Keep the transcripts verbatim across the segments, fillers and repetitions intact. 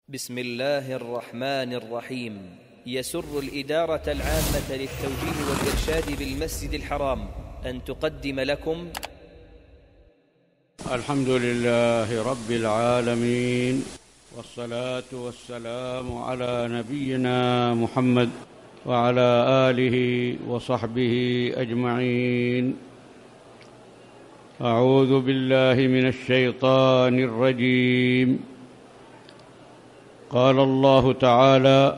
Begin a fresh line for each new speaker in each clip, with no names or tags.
بسم الله الرحمن الرحيم. يسر الإدارة العامة للتوجيه والإرشاد بالمسجد الحرام أن تقدم لكم
الحمد لله رب العالمين، والصلاة والسلام على نبينا محمد وعلى آله وصحبه أجمعين. أعوذ بالله من الشيطان الرجيم. قال الله تعالى: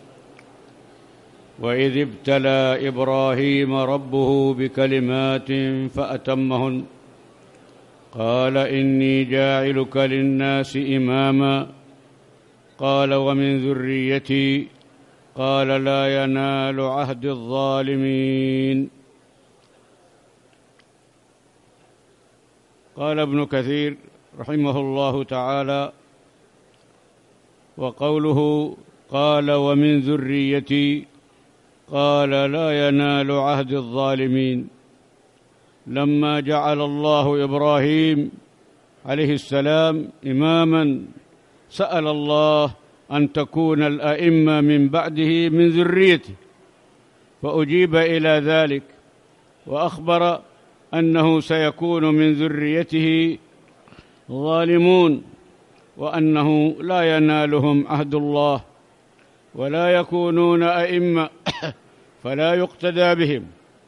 وإذ ابتلى إبراهيم ربه بكلمات فأتمهن قال إني جاعلك للناس إماما قال ومن ذريتي قال لا ينال عهد الظالمين. قال ابن كثير رحمه الله تعالى: وقوله قال ومن ذريتي قال لا ينال عهد الظالمين، لما جعل الله إبراهيم عليه السلام إماما سأل الله أن تكون الأئمة من بعده من ذريته، فأجيب إلى ذلك وأخبر أنه سيكون من ذريته ظالمون، وأنه لا ينالهم عهد الله ولا يكونون أئمة فلا يقتدى بهم.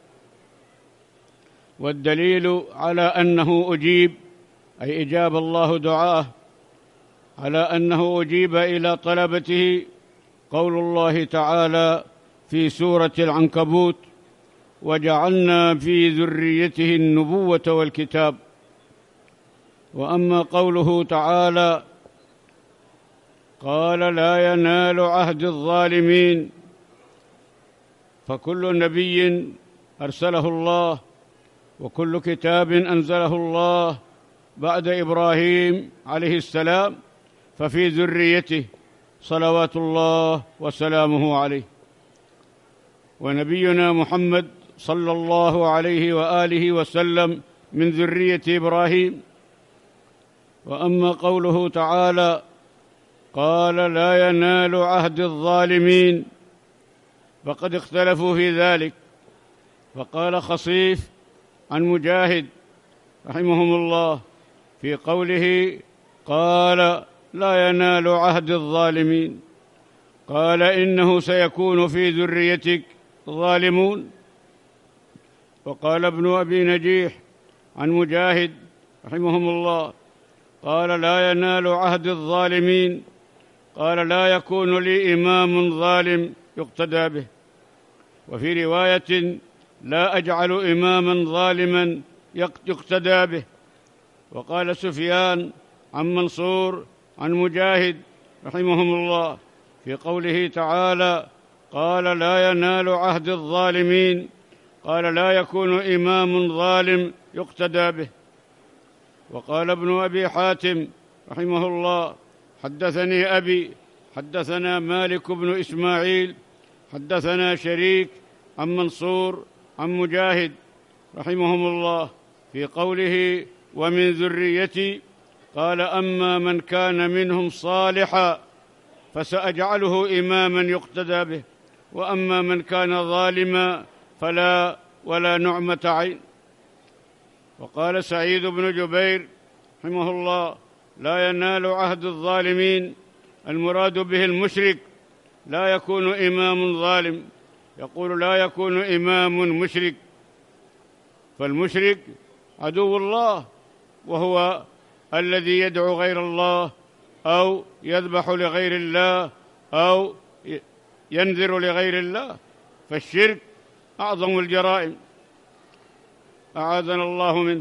والدليل على أنه أجيب، أي إجاب الله دعاه، على أنه أجيب إلى طلبته قول الله تعالى في سورة العنكبوت: وجعلنا في ذريته النبوة والكتاب. وأما قوله تعالى قال لا ينال عهد الظالمين، فكل نبي أرسله الله وكل كتاب أنزله الله بعد إبراهيم عليه السلام ففي ذريته صلوات الله وسلامه عليه. ونبينا محمد صلى الله عليه وآله وسلم من ذرية إبراهيم. وأما قوله تعالى قال لا ينال عهد الظالمين، فقد اختلفوا في ذلك، فقال خصيف عن مجاهد رحمهم الله في قوله قال لا ينال عهد الظالمين، قال إنه سيكون في ذريتك ظالمون. وقال ابن أبي نجيح عن مجاهد رحمهم الله قال لا ينال عهد الظالمين، قال لا يكون لي إمام ظالم يقتدى به. وفي رواية لا أجعل إماما ظالما يقتدى به. وقال سفيان عن منصور عن مجاهد رحمهم الله في قوله تعالى قال لا ينال عهد الظالمين، قال لا يكون إمام ظالم يقتدى به. وقال ابن أبي حاتم رحمه الله حدثني أبي حدثنا مالك بن إسماعيل حدثنا شريك عن منصور عن مجاهد رحمهم الله في قوله ومن ذريتي، قال أما من كان منهم صالحا فسأجعله إماما يقتدى به، وأما من كان ظالما فلا ولا نعمة عين. وقال سعيد بن جبير رحمه الله لا ينال عهد الظالمين، المراد به المشرك، لا يكون إمام ظالم، يقول لا يكون إمام مشرك، فالمشرك عدو الله، وهو الذي يدعو غير الله أو يذبح لغير الله أو ينذر لغير الله، فالشرك أعظم الجرائم، أعاذنا الله منه.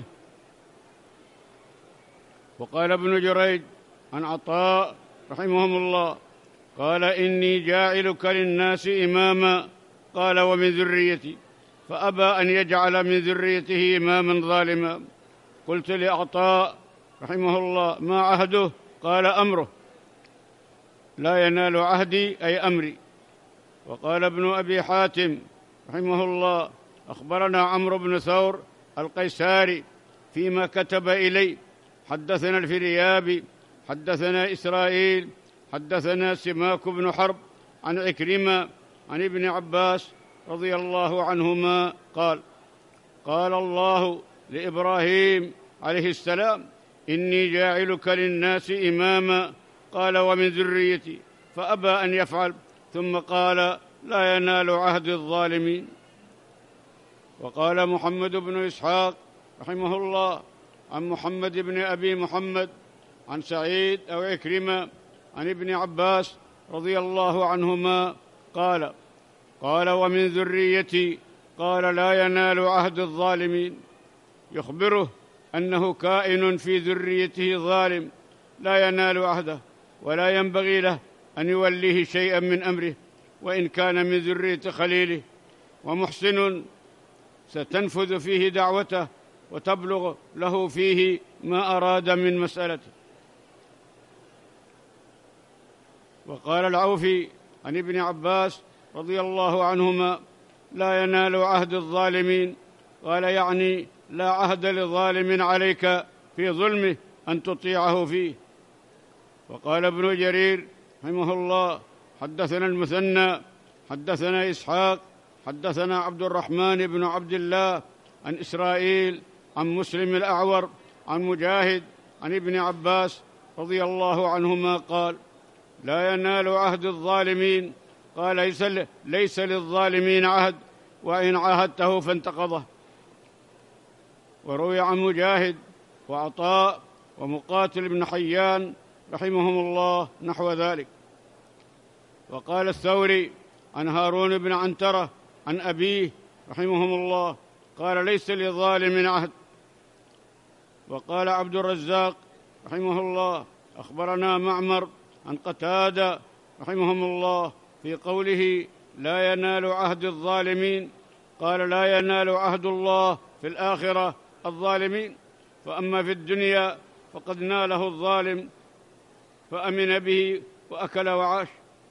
وقال ابن جريج عن عطاء رحمهم الله قال إني جاعلك للناس إماما، قال ومن ذريتي، فأبى أن يجعل من ذريته إماما ظالما. قلت لعطاء رحمه الله ما عهده؟ قال أمره، لا ينال عهدي أي أمري. وقال ابن أبي حاتم رحمه الله أخبرنا عمرو بن ثور القيساري فيما كتب إلي حدثنا الفريابي حدثنا إسرائيل حدثنا سماك بن حرب عن عكرمة عن ابن عباس رضي الله عنهما قال قال الله لإبراهيم عليه السلام إني جاعلك للناس إماما قال ومن ذريتي فأبى أن يفعل ثم قال لا ينال عهد الظالمين. وقال محمد بن إسحاق رحمه الله عن محمد بن أبي محمد عن سعيد أو عكرمة عن ابن عباس رضي الله عنهما قال قال ومن ذريتي قال لا ينال عهد الظالمين، يخبره أنه كائن في ذريته ظالم لا ينال عهده ولا ينبغي له أن يوليه شيئا من أمره وإن كان من ذرية خليله، ومحسن ستنفذ فيه دعوته وتبلغ له فيه ما أراد من مسألته. وقال العوفي عن ابن عباس رضي الله عنهما لا ينال عهد الظالمين، قال يعني لا عهد لظالم عليك في ظلمه أن تطيعه فيه. وقال ابن جرير رحمه الله حدثنا المثنى حدثنا إسحاق حدثنا عبد الرحمن بن عبد الله عن إسرائيل عن مسلم الأعور عن مجاهد عن ابن عباس رضي الله عنهما قال لا ينال عهد الظالمين، قال ليس, ليس للظالمين عهد وإن عاهدته فانتقضه. وروي عن مجاهد وعطاء ومقاتل بن حيان رحمهم الله نحو ذلك. وقال الثوري عن هارون بن عنترة عن أبيه رحمهم الله قال ليس للظالم عهد. وقال عبد الرزاق رحمه الله أخبرنا معمر عن قتادة رحمهم الله في قوله لا ينال عهد الظالمين، قال لا ينال عهد الله في الآخرة الظالمين، فأما في الدنيا فقد ناله الظالم فأمن به وأكل وعاش.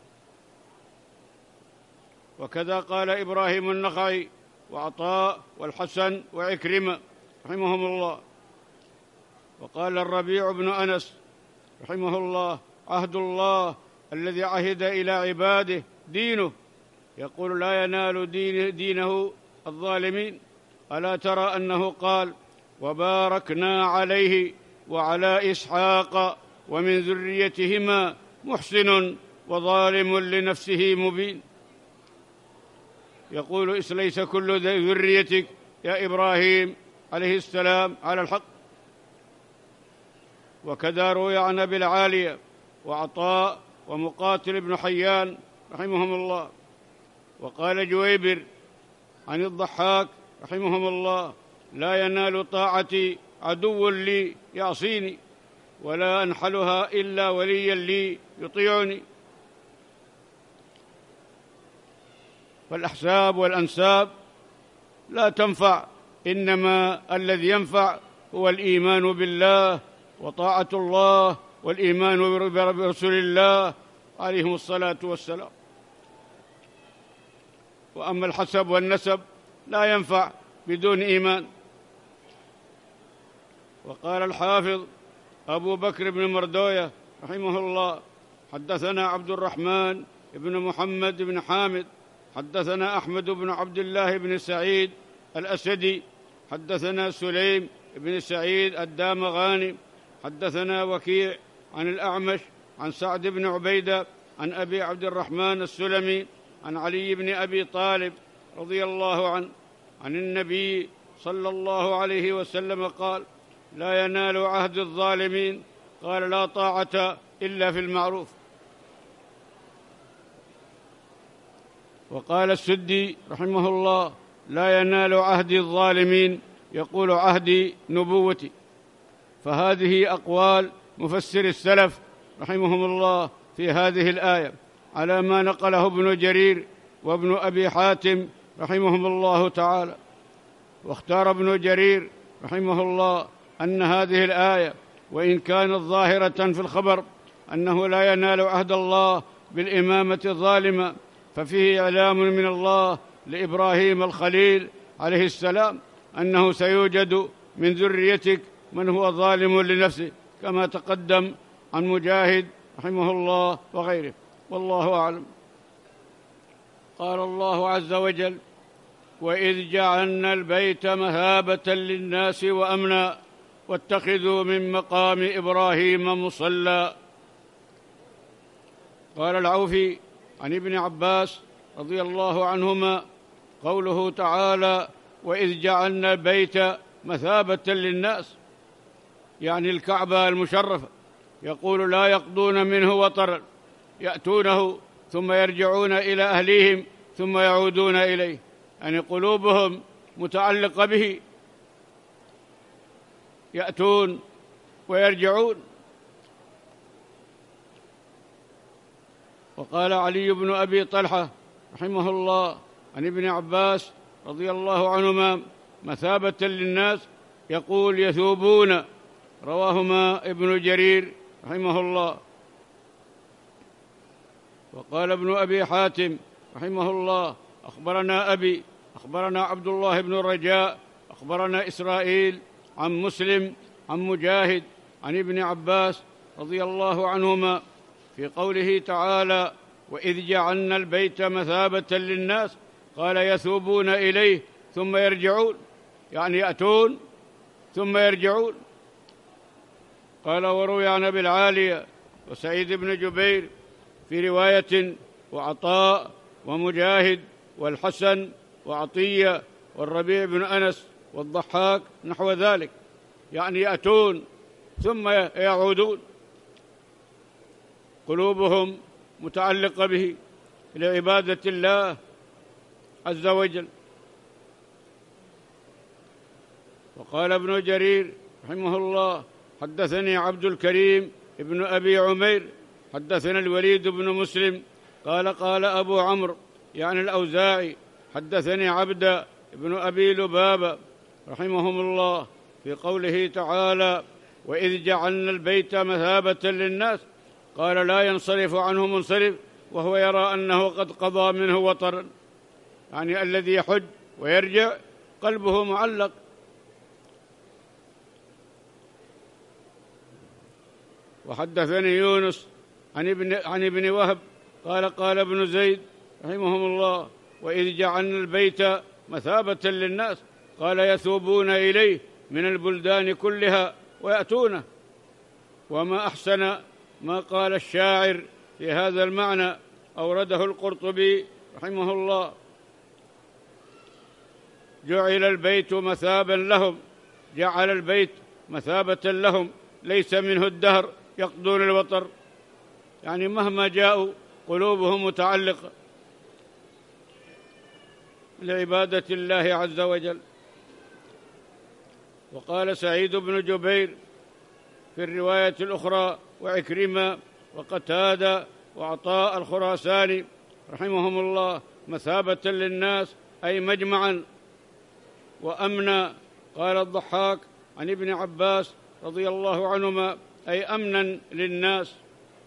وكذا قال إبراهيم النخعي وعطاء والحسن وعكرمة رحمهم الله. وقال الربيع بن أنس رحمه الله عهد الله الذي عهد إلى عباده دينه، يقول لا ينال دين دينه الظالمين. ألا ترى أنه قال وباركنا عليه وعلى إسحاق ومن ذريتهما محسن وظالم لنفسه مبين. يقول ليس كل ذريتك يا إبراهيم عليه السلام على الحق. وكذا روي عن أبي العالية وعطاء ومقاتل بن حيان رحمهم الله. وقال جويبر عن الضحاك رحمهم الله لا ينال طاعتي عدو لي يعصيني ولا أنحلها إلا وليا لي يطيعني. فالأحساب والأنساب لا تنفع، إنما الذي ينفع هو الإيمان بالله وطاعة الله والإيمان برسول الله عليهم الصلاة والسلام. وأما الحسب والنسب لا ينفع بدون إيمان. وقال الحافظ أبو بكر بن مردوية رحمه الله حدثنا عبد الرحمن بن محمد بن حامد حدثنا أحمد بن عبد الله بن سعيد الأسدي حدثنا سليم بن سعيد الدامغاني حدثنا وكيع عن الأعمش عن سعد بن عبيدة عن أبي عبد الرحمن السلمي عن علي بن أبي طالب رضي الله عنه عن النبي صلى الله عليه وسلم قال لا ينال عهد الظالمين، قال لا طاعة إلا في المعروف. وقال السدي رحمه الله لا ينال عهدي الظالمين، يقول عهدي نبوتي. فهذه أقوال مفسر السلف رحمهم الله في هذه الآية على ما نقله ابن جرير وابن أبي حاتم رحمهم الله تعالى. واختار ابن جرير رحمه الله أن هذه الآية وإن كانت ظاهرة في الخبر أنه لا ينال عهد الله بالإمامة ظالما، ففيه إعلام من الله لإبراهيم الخليل عليه السلام أنه سيوجد من ذريتك من هو ظالم لنفسه، كما تقدم عن مجاهد رحمه الله وغيره، والله أعلم. قال الله عز وجل: وإذ جعلنا البيت مثابة للناس وأمنا واتخذوا من مقام إبراهيم مصلى. قال العوفي عن ابن عباس رضي الله عنهما: قوله تعالى: وإذ جعلنا البيت مثابة للناس، يعني الكعبة المشرفة، يقول: لا يقضون منه وطرا، يأتونه ثم يرجعون إلى أهليهم ثم يعودون إليه، يعني قلوبهم متعلقة به، يأتون ويرجعون. وقال علي بن أبي طلحة رحمه الله عن ابن عباس رضي الله عنهما: مثابة للناس، يقول: يثوبون. رواهما ابن جرير رحمه الله. وقال ابن أبي حاتم رحمه الله: أخبرنا أبي أخبرنا عبد الله بن الرجاء أخبرنا إسرائيل عن مسلم عن مجاهد عن ابن عباس رضي الله عنهما في قوله تعالى: وإذ جعلنا البيت مثابة للناس، قال: يثوبون إليه ثم يرجعون، يعني يأتون ثم يرجعون. قال: وروي عن أبي العالية وسعيد بن جبير في رواية، وعطاء ومجاهد والحسن وعطية والربيع بن أنس والضحاك نحو ذلك، يعني يأتون ثم يعودون، قلوبهم متعلقة به لعبادة الله عز وجل. وقال ابن جرير رحمه الله: حدثني عبد الكريم ابن أبي عمير حدثنا الوليد بن مسلم قال: قال أبو عمرو يعني الأوزاعي: حدثني عبد ابن أبي لبابة رحمهم الله في قوله تعالى: وإذ جعلنا البيت مثابة للناس، قال: لا ينصرف عنه منصرف وهو يرى أنه قد قضى منه وطرا، يعني الذي يحج ويرجع قلبه معلق. وحدثني يونس عن ابن, عن ابن وهب قال: قال ابن زيد رحمهم الله: وإذ جعلنا البيت مثابة للناس، قال: يثوبون إليه من البلدان كلها ويأتونه. وما أحسن ما قال الشاعر في هذا المعنى، أورده القرطبي رحمه الله: جعل البيت مثابا لهم، جعل البيت مثابة لهم، ليس منه الدهر يقضون الوطر، يعني مهما جاءوا قلوبهم متعلقة لعبادة الله عز وجل. وقال سعيد بن جبير في الرواية الأخرى، وعكرمة وقتادة وعطاء الخراساني رحمهم الله: مثابة للناس أي مجمعا وأمنا. قال الضحاك عن ابن عباس رضي الله عنهما: أي أمنا للناس.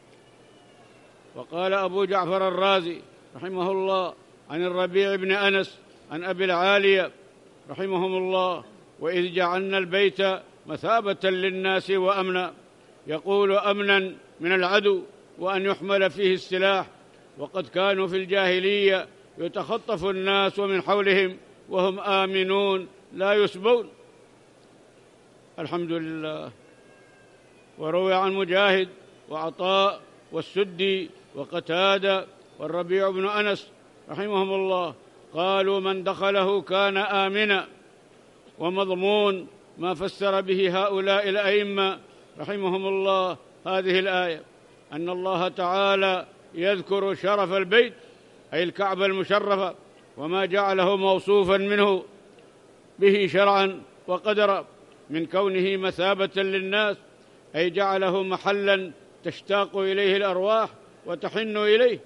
وقال أبو جعفر الرازي رحمه الله عن الربيع بن أنس عن أبي العالية رحمهم الله: وإذ جعلنا البيت مثابة للناس وأمنا، يقول: أمنا من العدو وأن يحمل فيه السلاح. وقد كانوا في الجاهلية يتخطف الناس من حولهم وهم آمنون لا يسبون. الحمد لله. وروي عن مجاهد وعطاء والسدي وقتادة والربيع بن أنس رحمهم الله قالوا: من دخله كان آمنا. ومضمون ما فسر به هؤلاء الأئمة رحمهم الله هذه الآية أن الله تعالى يذكر شرف البيت، أي الكعبة المشرفة، وما جعله موصوفا منه به شرعا وقدرا من كونه مثابة للناس، أي جعله محلا تشتاق إليه الأرواح وتحن إليه،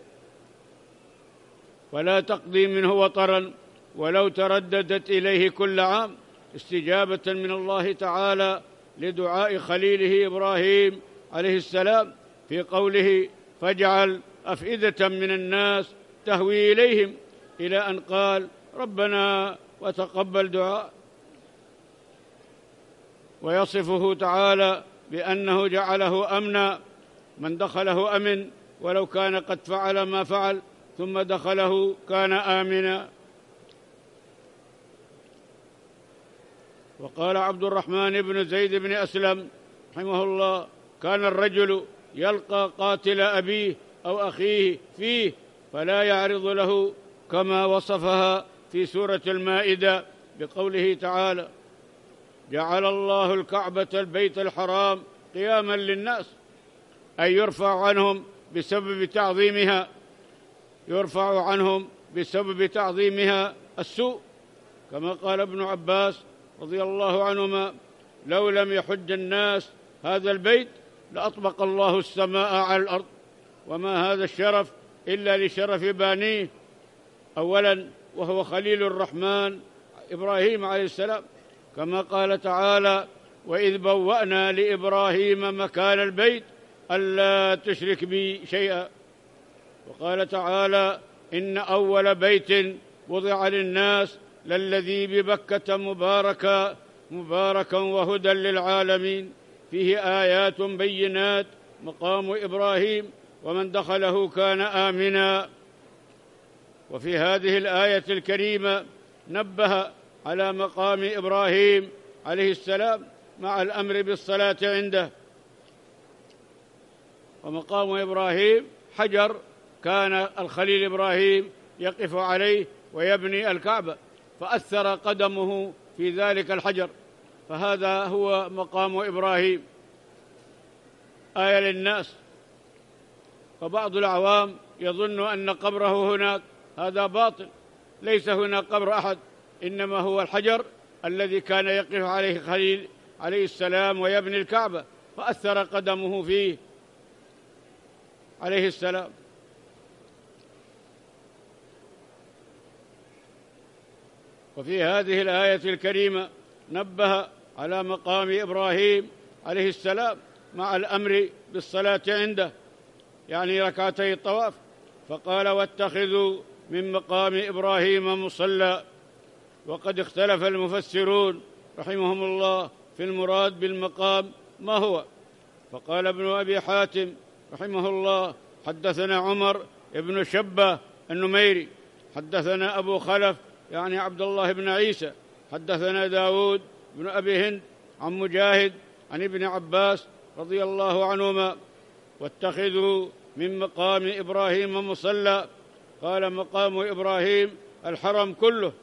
ولا تقضي منه وطرا ولو ترددت إليه كل عام، استجابة من الله تعالى لدعاء خليله إبراهيم عليه السلام في قوله: فاجعل أفئدة من الناس تهوي إليهم، إلى أن قال: ربنا وتقبل دعاء. ويصفه تعالى بأنه جعله أمنا من دخله أمن ولو كان قد فعل ما فعل، ثم دخله كان آمنا. وقال عبد الرحمن بن زيد بن أسلم رحمه الله: كان الرجل يلقى قاتل أبيه أو أخيه فيه فلا يعرض له، كما وصفها في سورة المائدة بقوله تعالى: جعل الله الكعبة البيت الحرام قياما للناس، أي يرفع عنهم بسبب تعظيمها يرفع عنهم بسبب تعظيمها السوء، كما قال ابن عباس رضي الله عنهما: لو لم يحج الناس هذا البيت لأطبق الله السماء على الأرض، وما هذا الشرف إلا لشرف بانيه، أولا وهو خليل الرحمن إبراهيم عليه السلام، كما قال تعالى: وإذ بوأنا لإبراهيم مكان البيت ألا تشرك بي شيئا. وقال تعالى: إن أول بيت وضع للناس للذي ببكة مباركا مباركا وهدى للعالمين، فيه آيات بينات مقام إبراهيم ومن دخله كان آمنا. وفي هذه الآية الكريمة نبه على مقام إبراهيم عليه السلام مع الأمر بالصلاة عنده. ومقام إبراهيم حجر كان الخليل إبراهيم يقف عليه ويبني الكعبة، فأثر قدمه في ذلك الحجر، فهذا هو مقام إبراهيم آية للناس. فبعض العوام يظن أن قبره هناك، هذا باطل، ليس هناك قبر أحد، إنما هو الحجر الذي كان يقف عليه خليل عليه السلام ويبني الكعبة، فأثر قدمه فيه عليه السلام. وفي هذه الآية الكريمة نبه على مقام إبراهيم عليه السلام مع الأمر بالصلاة عنده، يعني ركعتي الطواف، فقال: واتخذوا من مقام إبراهيم مصلى. وقد اختلف المفسرون رحمهم الله في المراد بالمقام ما هو، فقال ابن أبي حاتم رحمه الله: حدثنا عمر ابن شبة النميري، حدثنا أبو خلف يعني عبد الله بن عيسى، حدثنا داود بن أبي هند عن مجاهد عن ابن عباس رضي الله عنهما: واتخذوا من مقام إبراهيم مصلى. قال: مقام إبراهيم الحرم كله.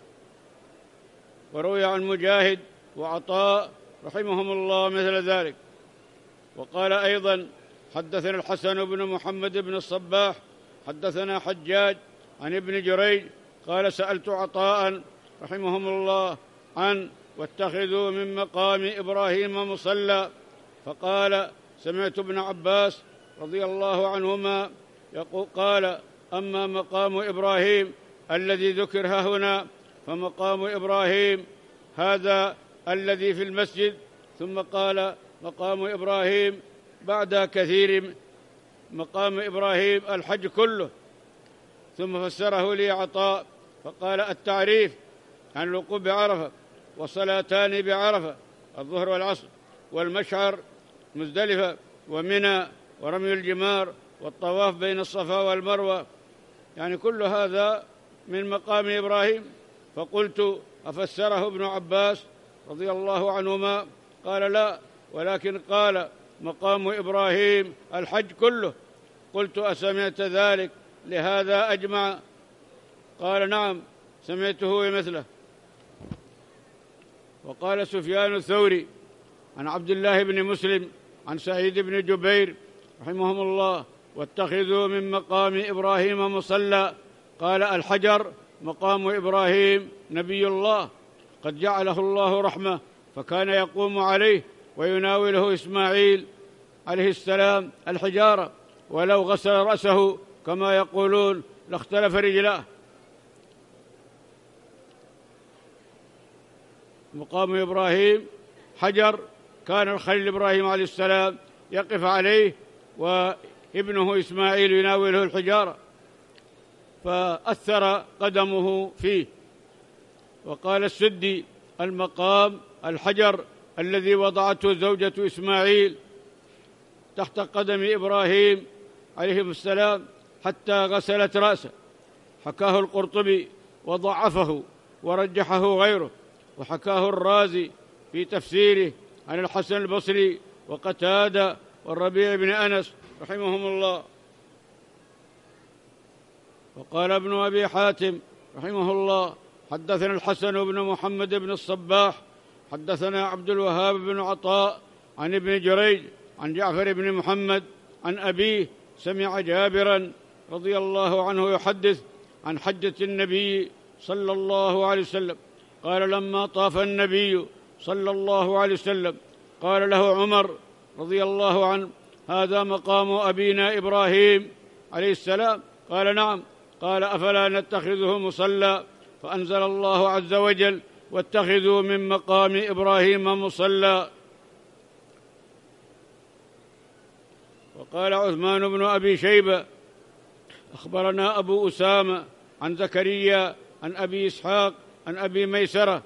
وروي عن مجاهد وعطاء رحمهم الله مثل ذلك. وقال أيضا: حدثنا الحسن بن محمد بن الصباح حدثنا حجاج عن ابن جريج قال: سألت عطاء رحمهم الله عن واتخذوا من مقام إبراهيم مصلى، فقال: سمعت ابن عباس رضي الله عنهما يقول قال: أما مقام إبراهيم الذي ذكر هنا فمقام إبراهيم هذا الذي في المسجد. ثم قال: مقام إبراهيم بعد كثير، مقام إبراهيم الحج كله. ثم فسره لي عطاء فقال: التعريف عن الوقوف بعرفة، وصلاتان بعرفة الظهر والعصر، والمشعر مزدلفة، ومنى، ورمي الجمار، والطواف بين الصفا والمروة، يعني كل هذا من مقام إبراهيم. فقلت: أفسره ابن عباس رضي الله عنهما؟ قال: لا، ولكن قال: مقام إبراهيم الحج كله. قلت: أسمعت ذلك لهذا أجمع؟ قال: نعم، سمعته مثله. وقال سفيان الثوري عن عبد الله بن مسلم عن سعيد بن جبير رحمهم الله: واتخذوا من مقام إبراهيم مصلى. قال: الحجر مقام إبراهيم نبي الله قد جعله الله رحمة، فكان يقوم عليه ويناوله إسماعيل عليه السلام الحجارة، ولو غسل رأسه كما يقولون لاختلف رجلاه. مقام إبراهيم حجر كان الخليل إبراهيم عليه السلام يقف عليه وابنه إسماعيل يناوله الحجارة، فأثر قدمه فيه. وقال السدي: المقام الحجر الذي وضعته زوجة إسماعيل تحت قدم إبراهيم عليه السلام حتى غسلت رأسه. حكاه القرطبي وضعفه ورجحه غيره، وحكاه الرازي في تفسيره عن الحسن البصري وقتادة والربيع بن أنس رحمهم الله. وقال ابن أبي حاتم رحمه الله: حدثنا الحسن بن محمد بن الصباح حدثنا عبد الوهاب بن عطاء عن ابن جريج عن جعفر بن محمد عن أبيه سمع جابرا رضي الله عنه يحدث عن حجة النبي صلى الله عليه وسلم قال: لما طاف النبي صلى الله عليه وسلم قال له عمر رضي الله عنه: هذا مقام أبينا إبراهيم عليه السلام؟ قال: نعم. قال: أفلا نتخذه مصلى؟ فأنزل الله عز وجل: واتخذوا من مقام إبراهيم مصلى. وقال عثمان بن أبي شيبة: أخبرنا أبو أسامة عن زكريا عن أبي إسحاق عن أبي ميسرة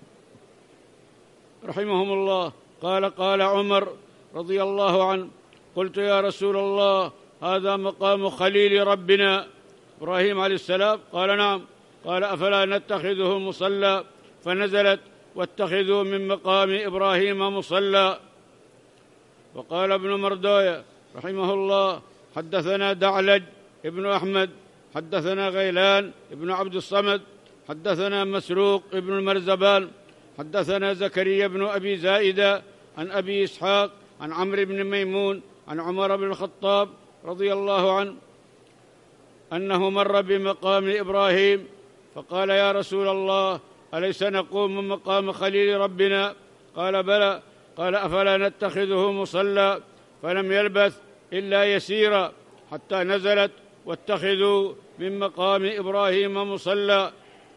رحمهم الله قال: قال عمر رضي الله عنه: قلت يا رسول الله، هذا مقام خليل ربنا إبراهيم عليه السلام؟ قال: نعم. قال: أفلا نتخذه مصلى؟ فنزلت: واتخذوا من مقام إبراهيم مصلى. وقال ابن مردوية رحمه الله: حدثنا دعلج ابن أحمد حدثنا غيلان ابن عبد الصمد حدثنا مسروق ابن المرزبان حدثنا زكريا بن أبي زائدة عن أبي إسحاق عن عمرو بن ميمون عن عمر بن الخطاب رضي الله عنه أنه مر بمقام إبراهيم فقال: يا رسول الله، أليس نقوم من مقام خليل ربنا؟ قال: بلى. قال: أفلا نتخذه مصلى؟ فلم يلبث إلا يسيرا حتى نزلت: واتخذوا من مقام إبراهيم مصلى.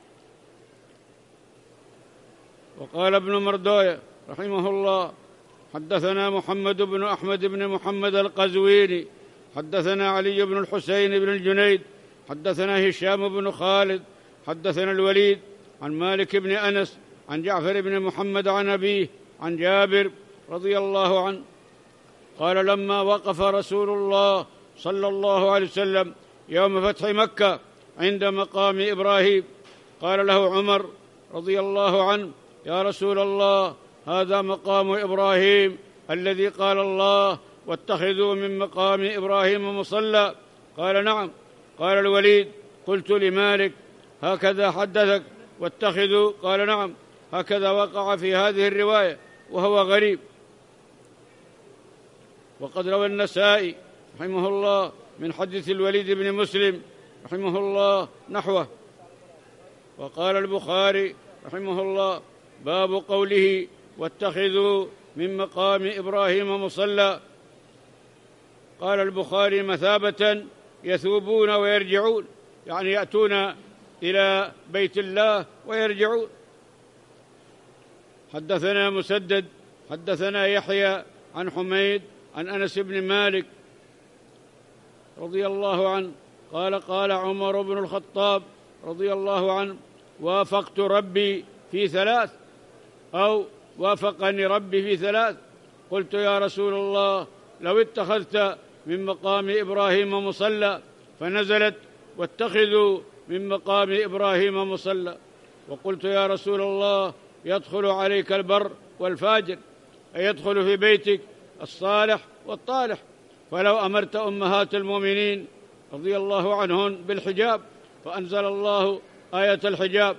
وقال ابن مردوية رحمه الله: حدثنا محمد بن أحمد بن محمد القزويني حدثنا علي بن الحسين بن الجنيد حدثنا هشام بن خالد حدثنا الوليد عن مالك بن أنس عن جعفر بن محمد عن أبيه عن جابر رضي الله عنه قال: لما وقف رسول الله صلى الله عليه وسلم يوم فتح مكة عند مقام إبراهيم قال له عمر رضي الله عنه: يا رسول الله، هذا مقام إبراهيم الذي قال الله: واتخذوا من مقام إبراهيم مصلى؟ قال: نعم. قال الوليد: قلت لمالك: هكذا حدثك واتخذوا؟ قال: نعم، هكذا وقع في هذه الرواية، وهو غريب. وقد روى النسائي رحمه الله من حديث الوليد بن مسلم رحمه الله نحوه. وقال البخاري رحمه الله: باب قوله: واتخذوا من مقام إبراهيم مصلى. قال البخاري: مثابة يثوبون ويرجعون، يعني يأتون إلى بيت الله ويرجعون. حدثنا مسدد حدثنا يحيى عن حميد عن أنس بن مالك رضي الله عنه قال: قال عمر بن الخطاب رضي الله عنه: وافقت ربي في ثلاث، أو وافقني ربي في ثلاث. قلت: يا رسول الله، لو اتخذت من مقام إبراهيم مصلى؟ فنزلت: واتخذوا من مقام إبراهيم مصلى. وقلت: يا رسول الله، يدخل عليك البر والفاجر، أي يدخل في بيتك الصالح والطالح، فلو أمرت أمهات المؤمنين رضي الله عنهن بالحجاب فأنزل الله آية الحجاب.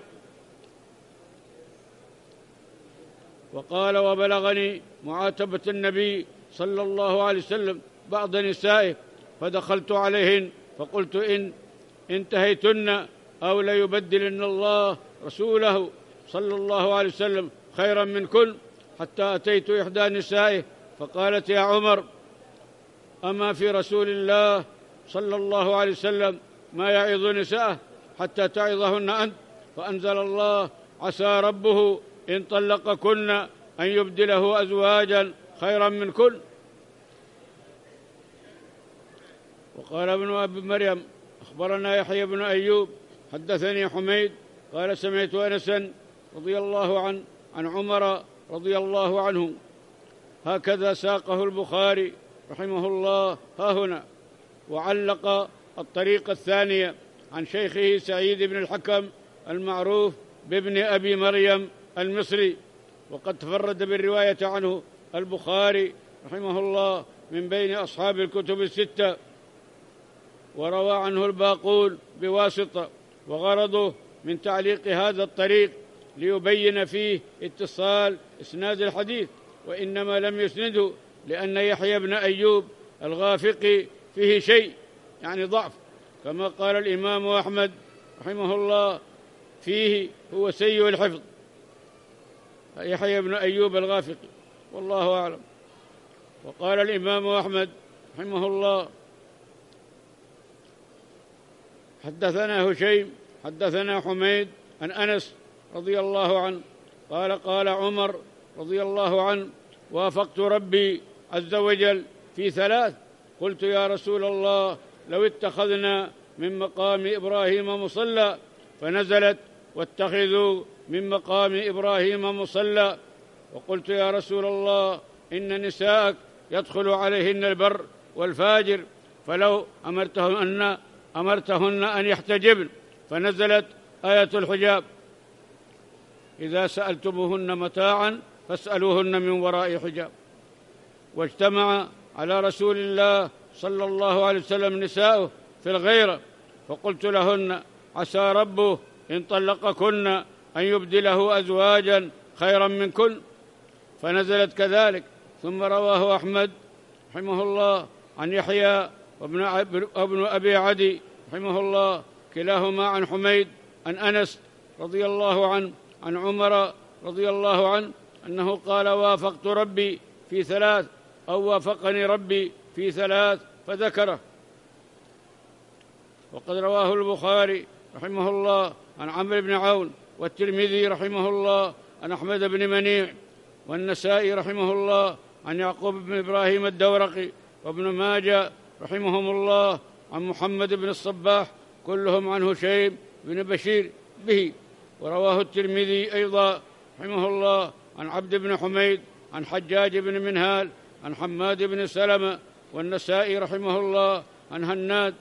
وقال: وبلغني معاتبة النبي صلى الله عليه وسلم بعض نسائه فدخلت عليهن فقلت: إن انتهيتن أو ليبدلن الله رسوله صلى الله عليه وسلم خيرا منكن، حتى أتيت إحدى نسائه فقالت: يا عمر، أما في رسول الله صلى الله عليه وسلم ما يعظ نساءه حتى تعظهن أنت؟ فأنزل الله: عسى ربه إن طلقكن أن يبدله أزواجا خيرا منكن. وقال ابن أبي مريم: أخبرنا يحيى بن أيوب حدثني حميد قال: سمعت أنسا رضي الله عنه عن عمر رضي الله عنه. هكذا ساقه البخاري رحمه الله ها هنا. وعلق الطريقة الثانية عن شيخه سعيد بن الحكم المعروف بابن أبي مريم المصري، وقد تفرد بالرواية عنه البخاري رحمه الله من بين أصحاب الكتب الستة، وروى عنه الباقون بواسطة، وغرضه من تعليق هذا الطريق ليبين فيه اتصال إسناد الحديث، وإنما لم يسنده لأن يحيى بن أيوب الغافقي فيه شيء، يعني ضعف، كما قال الإمام أحمد رحمه الله فيه هو سيء الحفظ، يحيى بن أيوب الغافقي، والله أعلم. وقال الإمام أحمد رحمه الله حدثنا هشيم حدثنا حميد عن أنس رضي الله عنه قال قال عمر رضي الله عنه: وافقت ربي عز وجل في ثلاث، قلت يا رسول الله لو اتخذنا من مقام إبراهيم مصلى، فنزلت: واتخذوا من مقام إبراهيم مصلى. وقلت يا رسول الله إن نساءك يدخل عليهن البر والفاجر، فلو أمرتهن أمرتهن أن يحتجبن، فنزلت آية الحجاب: إذا سألتموهن متاعا فاسألوهن من وراء حجاب. واجتمع على رسول الله صلى الله عليه وسلم نساؤه في الغيرة، فقلت لهن: عسى ربه إن طلقكن أن يبدله أزواجا خيرا منكن، فنزلت كذلك. ثم رواه أحمد رحمه الله عن يحيى وابن أبي عدي رحمه الله كلاهما عن حميد عن أنس رضي الله عنه عن عمر رضي الله عنه أنه قال: وافقت ربي في ثلاث، أو وافقني ربي في ثلاث، فذكره. وقد رواه البخاري رحمه الله عن عمرو بن عون، والترمذي رحمه الله عن أحمد بن منيع، والنسائي رحمه الله عن يعقوب بن إبراهيم الدورقي، وابن ماجه رحمهم الله عن محمد بن الصباح، كلهم عن هشيم بن بشير به. ورواه الترمذي أيضا رحمه الله عن عبد بن حميد عن حجاج بن منهال عن حماد بن سلمة، والنسائي رحمه الله عن هناد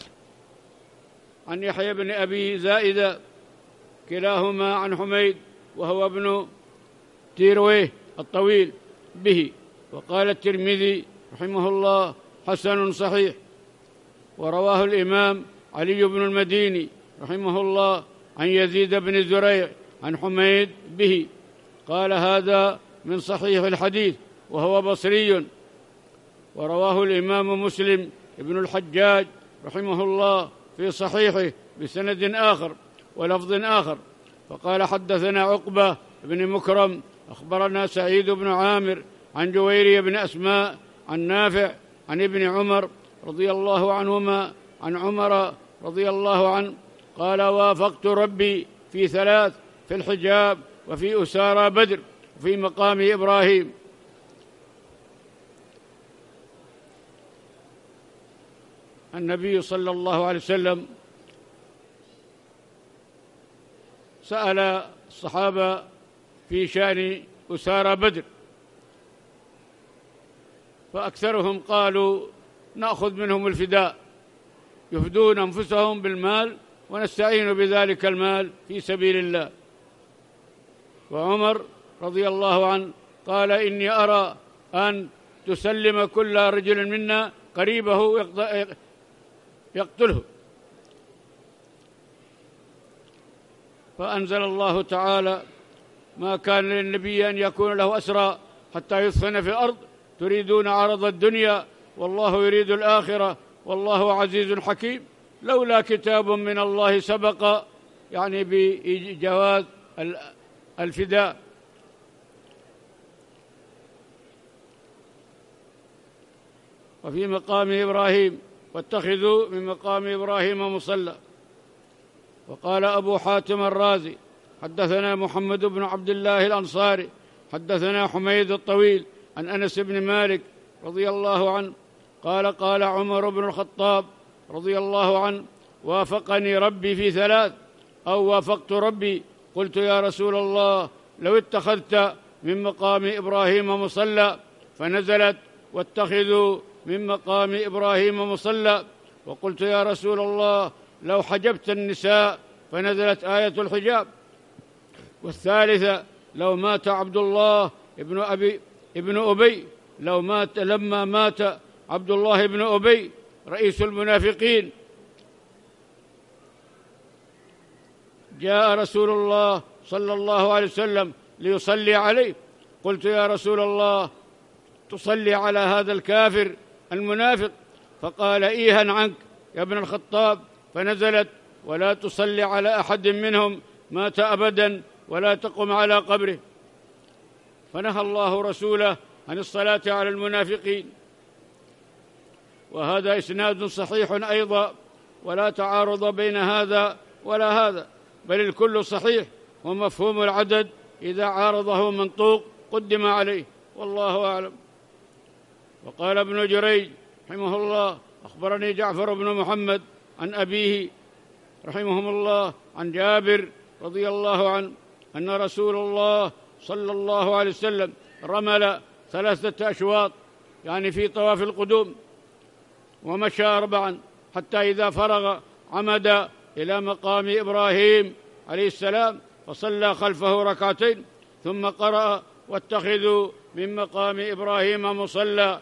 عن يحيى بن أبي زائدة، كلاهما عن حميد وهو ابن تيرويه الطويل به. وقال الترمذي رحمه الله: حسن صحيح. ورواه الإمام علي بن المديني رحمه الله عن يزيد بن زريع عن حميد به، قال: هذا من صحيح الحديث، وهو بصري. ورواه الإمام مسلم ابن الحجاج رحمه الله في صحيحه بسند آخر ولفظ آخر، فقال: حدثنا عقبة بن مكرم أخبرنا سعيد بن عامر عن جويرية بن أسماء عن نافع عن ابن عمر رضي الله عنهما عن عمر رضي الله عنه قال: وافقت ربي في ثلاث، في الحجاب، وفي أسارى بدر، وفي مقام إبراهيم. النبي صلى الله عليه وسلم سأل الصحابة في شأن أسارى بدر، فأكثرهم قالوا: نأخذ منهم الفداء، يفدون أنفسهم بالمال ونستعين بذلك المال في سبيل الله. وعمر رضي الله عنه قال: إني أرى أن تسلم كل رجل منا قريبه يقتله. فأنزل الله تعالى: ما كان للنبي أن يكون له أسرى حتى يثخن في الأرض، تريدون عرض الدنيا والله يريد الآخرة والله عزيز حكيم. لولا كتاب من الله سبق، يعني بجواز الفداء. وفي مقام إبراهيم: واتخذوا من مقام إبراهيم مصلى. وقال أبو حاتم الرازي: حدثنا محمد بن عبد الله الأنصاري حدثنا حميد الطويل عن أنس بن مالك رضي الله عنه قال: قال عمر بن الخطاب رضي الله عنه: وافقني ربي في ثلاث، أو وافقت ربي، قلت يا رسول الله لو اتخذت من مقام إبراهيم مصلى، فنزلت: واتخذوا من مقام إبراهيم مصلى. وقلت يا رسول الله لو حجبت النساء، فنزلت آية الحجاب. والثالثة لو مات عبد الله ابن أبي ابن أبي لو مات لما مات عبد الله بن أبي رئيس المنافقين، جاء رسول الله صلى الله عليه وسلم ليصلي عليه. قلت يا رسول الله تصلي على هذا الكافر المنافق؟ فقال إيها عنك يا ابن الخطاب، فنزلت ولا تصلي على أحد منهم مات أبدا ولا تقم على قبره. فنهى الله رسوله عن الصلاة على المنافقين. وهذا إسناد صحيح أيضا، ولا تعارض بين هذا ولا هذا، بل الكل صحيح، ومفهوم العدد إذا عارضه منطوق قدم عليه، والله أعلم. وقال ابن جريج رحمه الله أخبرني جعفر بن محمد عن أبيه رحمهم الله عن جابر رضي الله عنه أن رسول الله صلى الله عليه وسلم رمل ثلاثة أشواط، يعني في طواف القدوم، ومشى أربعا حتى إذا فرغ عمد إلى مقام إبراهيم عليه السلام فصلى خلفه ركعتين، ثم قرأ واتخذوا من مقام إبراهيم مصلى.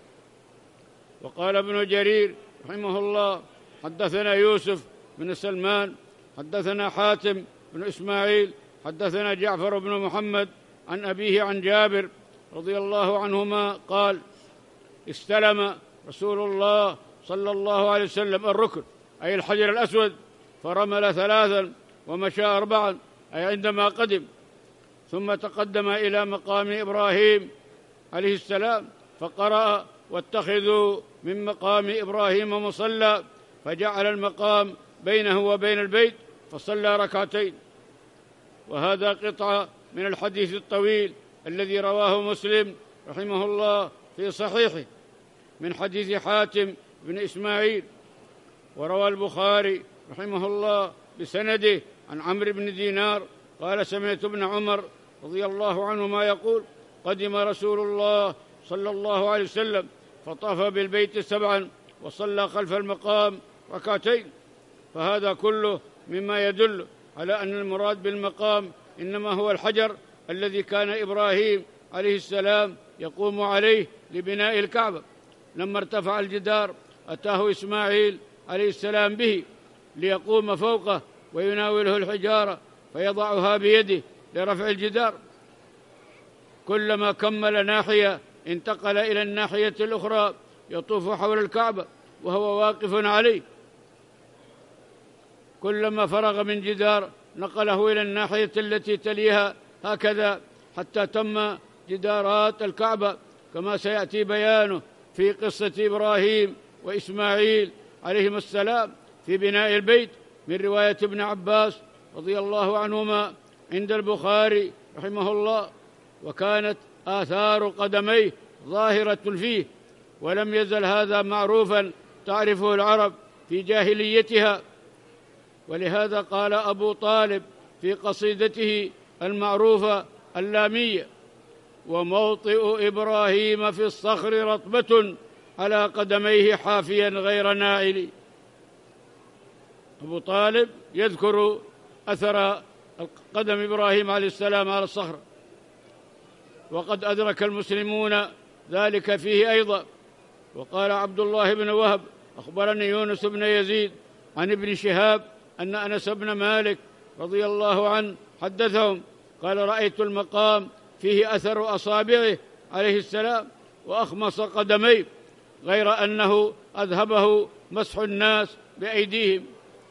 وقال ابن جرير رحمه الله حدثنا يوسف بن سلمان حدثنا حاتم بن إسماعيل حدثنا جعفر بن محمد عن أبيه عن جابر رضي الله عنهما قال استلم رسول الله صلى الله عليه وسلم الركن، أي الحجر الأسود، فرمل ثلاثا ومشى أربعا، أي عندما قدم، ثم تقدم إلى مقام إبراهيم عليه السلام فقرأ واتخذوا من مقام إبراهيم مصلى، فجعل المقام بينه وبين البيت فصلى ركعتين. وهذا قطعة من الحديث الطويل الذي رواه مسلم رحمه الله في صحيحه من حديث حاتم بن إسماعيل. وروى البخاري رحمه الله بسنده عن عمرو بن دينار قال سمعت ابن عمر رضي الله عنهما يقول قدم رسول الله صلى الله عليه وسلم فطاف بالبيت سبعا وصلى خلف المقام ركعتين. فهذا كله مما يدل على أن المراد بالمقام إنما هو الحجر الذي كان إبراهيم عليه السلام يقوم عليه لبناء الكعبة. لما ارتفع الجدار أتاه إسماعيل عليه السلام به ليقوم فوقه ويناوله الحجارة فيضعها بيده لرفع الجدار. كلما كمل ناحية انتقل إلى الناحية الأخرى يطوف حول الكعبة وهو واقف عليه. كلما فرغ من جدار نقله إلى الناحية التي تليها هكذا حتى تم جدارات الكعبة، كما سيأتي بيانه في قصة إبراهيم وإسماعيل عليهما السلام في بناء البيت من رواية ابن عباس رضي الله عنهما عند البخاري رحمه الله. وكانت آثار قدميه ظاهرة فيه، ولم يزل هذا معروفا تعرفه العرب في جاهليتها. ولهذا قال أبو طالب في قصيدته المعروفة اللامية وموطئ إبراهيم في الصخر رطبة على قدميه حافيا غير ناعل. أبو طالب يذكر أثر قدم إبراهيم عليه السلام على الصخرة، وقد أدرك المسلمون ذلك فيه أيضا. وقال عبد الله بن وهب أخبرني يونس بن يزيد عن ابن شهاب أن أنس بن مالك رضي الله عنه حدثهم قال رأيت المقام فيه أثر أصابعه عليه السلام وأخمص قدميه، غير أنه أذهبه مسح الناس بأيديهم،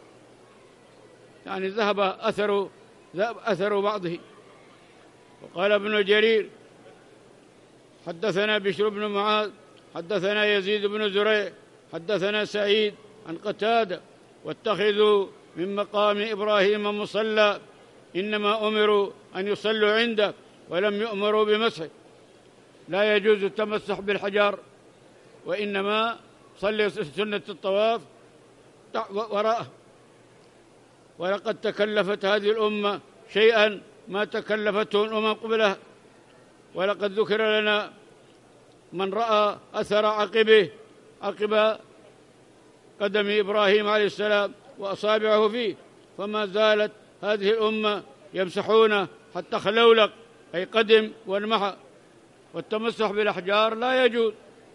يعني ذهب أثر أثر بعضه. وقال ابن جرير حدثنا بشر بن معاذ حدثنا يزيد بن زريع حدثنا سعيد عن قتادة واتخذوا من مقام إبراهيم مصلى، إنما أمروا أن يصلوا عنده ولم يؤمروا بمسحه. لا يجوز التمسح بالحجر، وإنما صلي سنة الطواف وراءه. ولقد تكلفت هذه الأمة شيئا ما تكلفته الأمم قبلها. ولقد ذكر لنا من رأى أثر عقبه عقب قدم إبراهيم عليه السلام وأصابعه فيه، فما زالت هذه الأمة يمسحونه حتى خلولق، أي قدم وانمحى، والتمسح بالأحجار لا يجوز.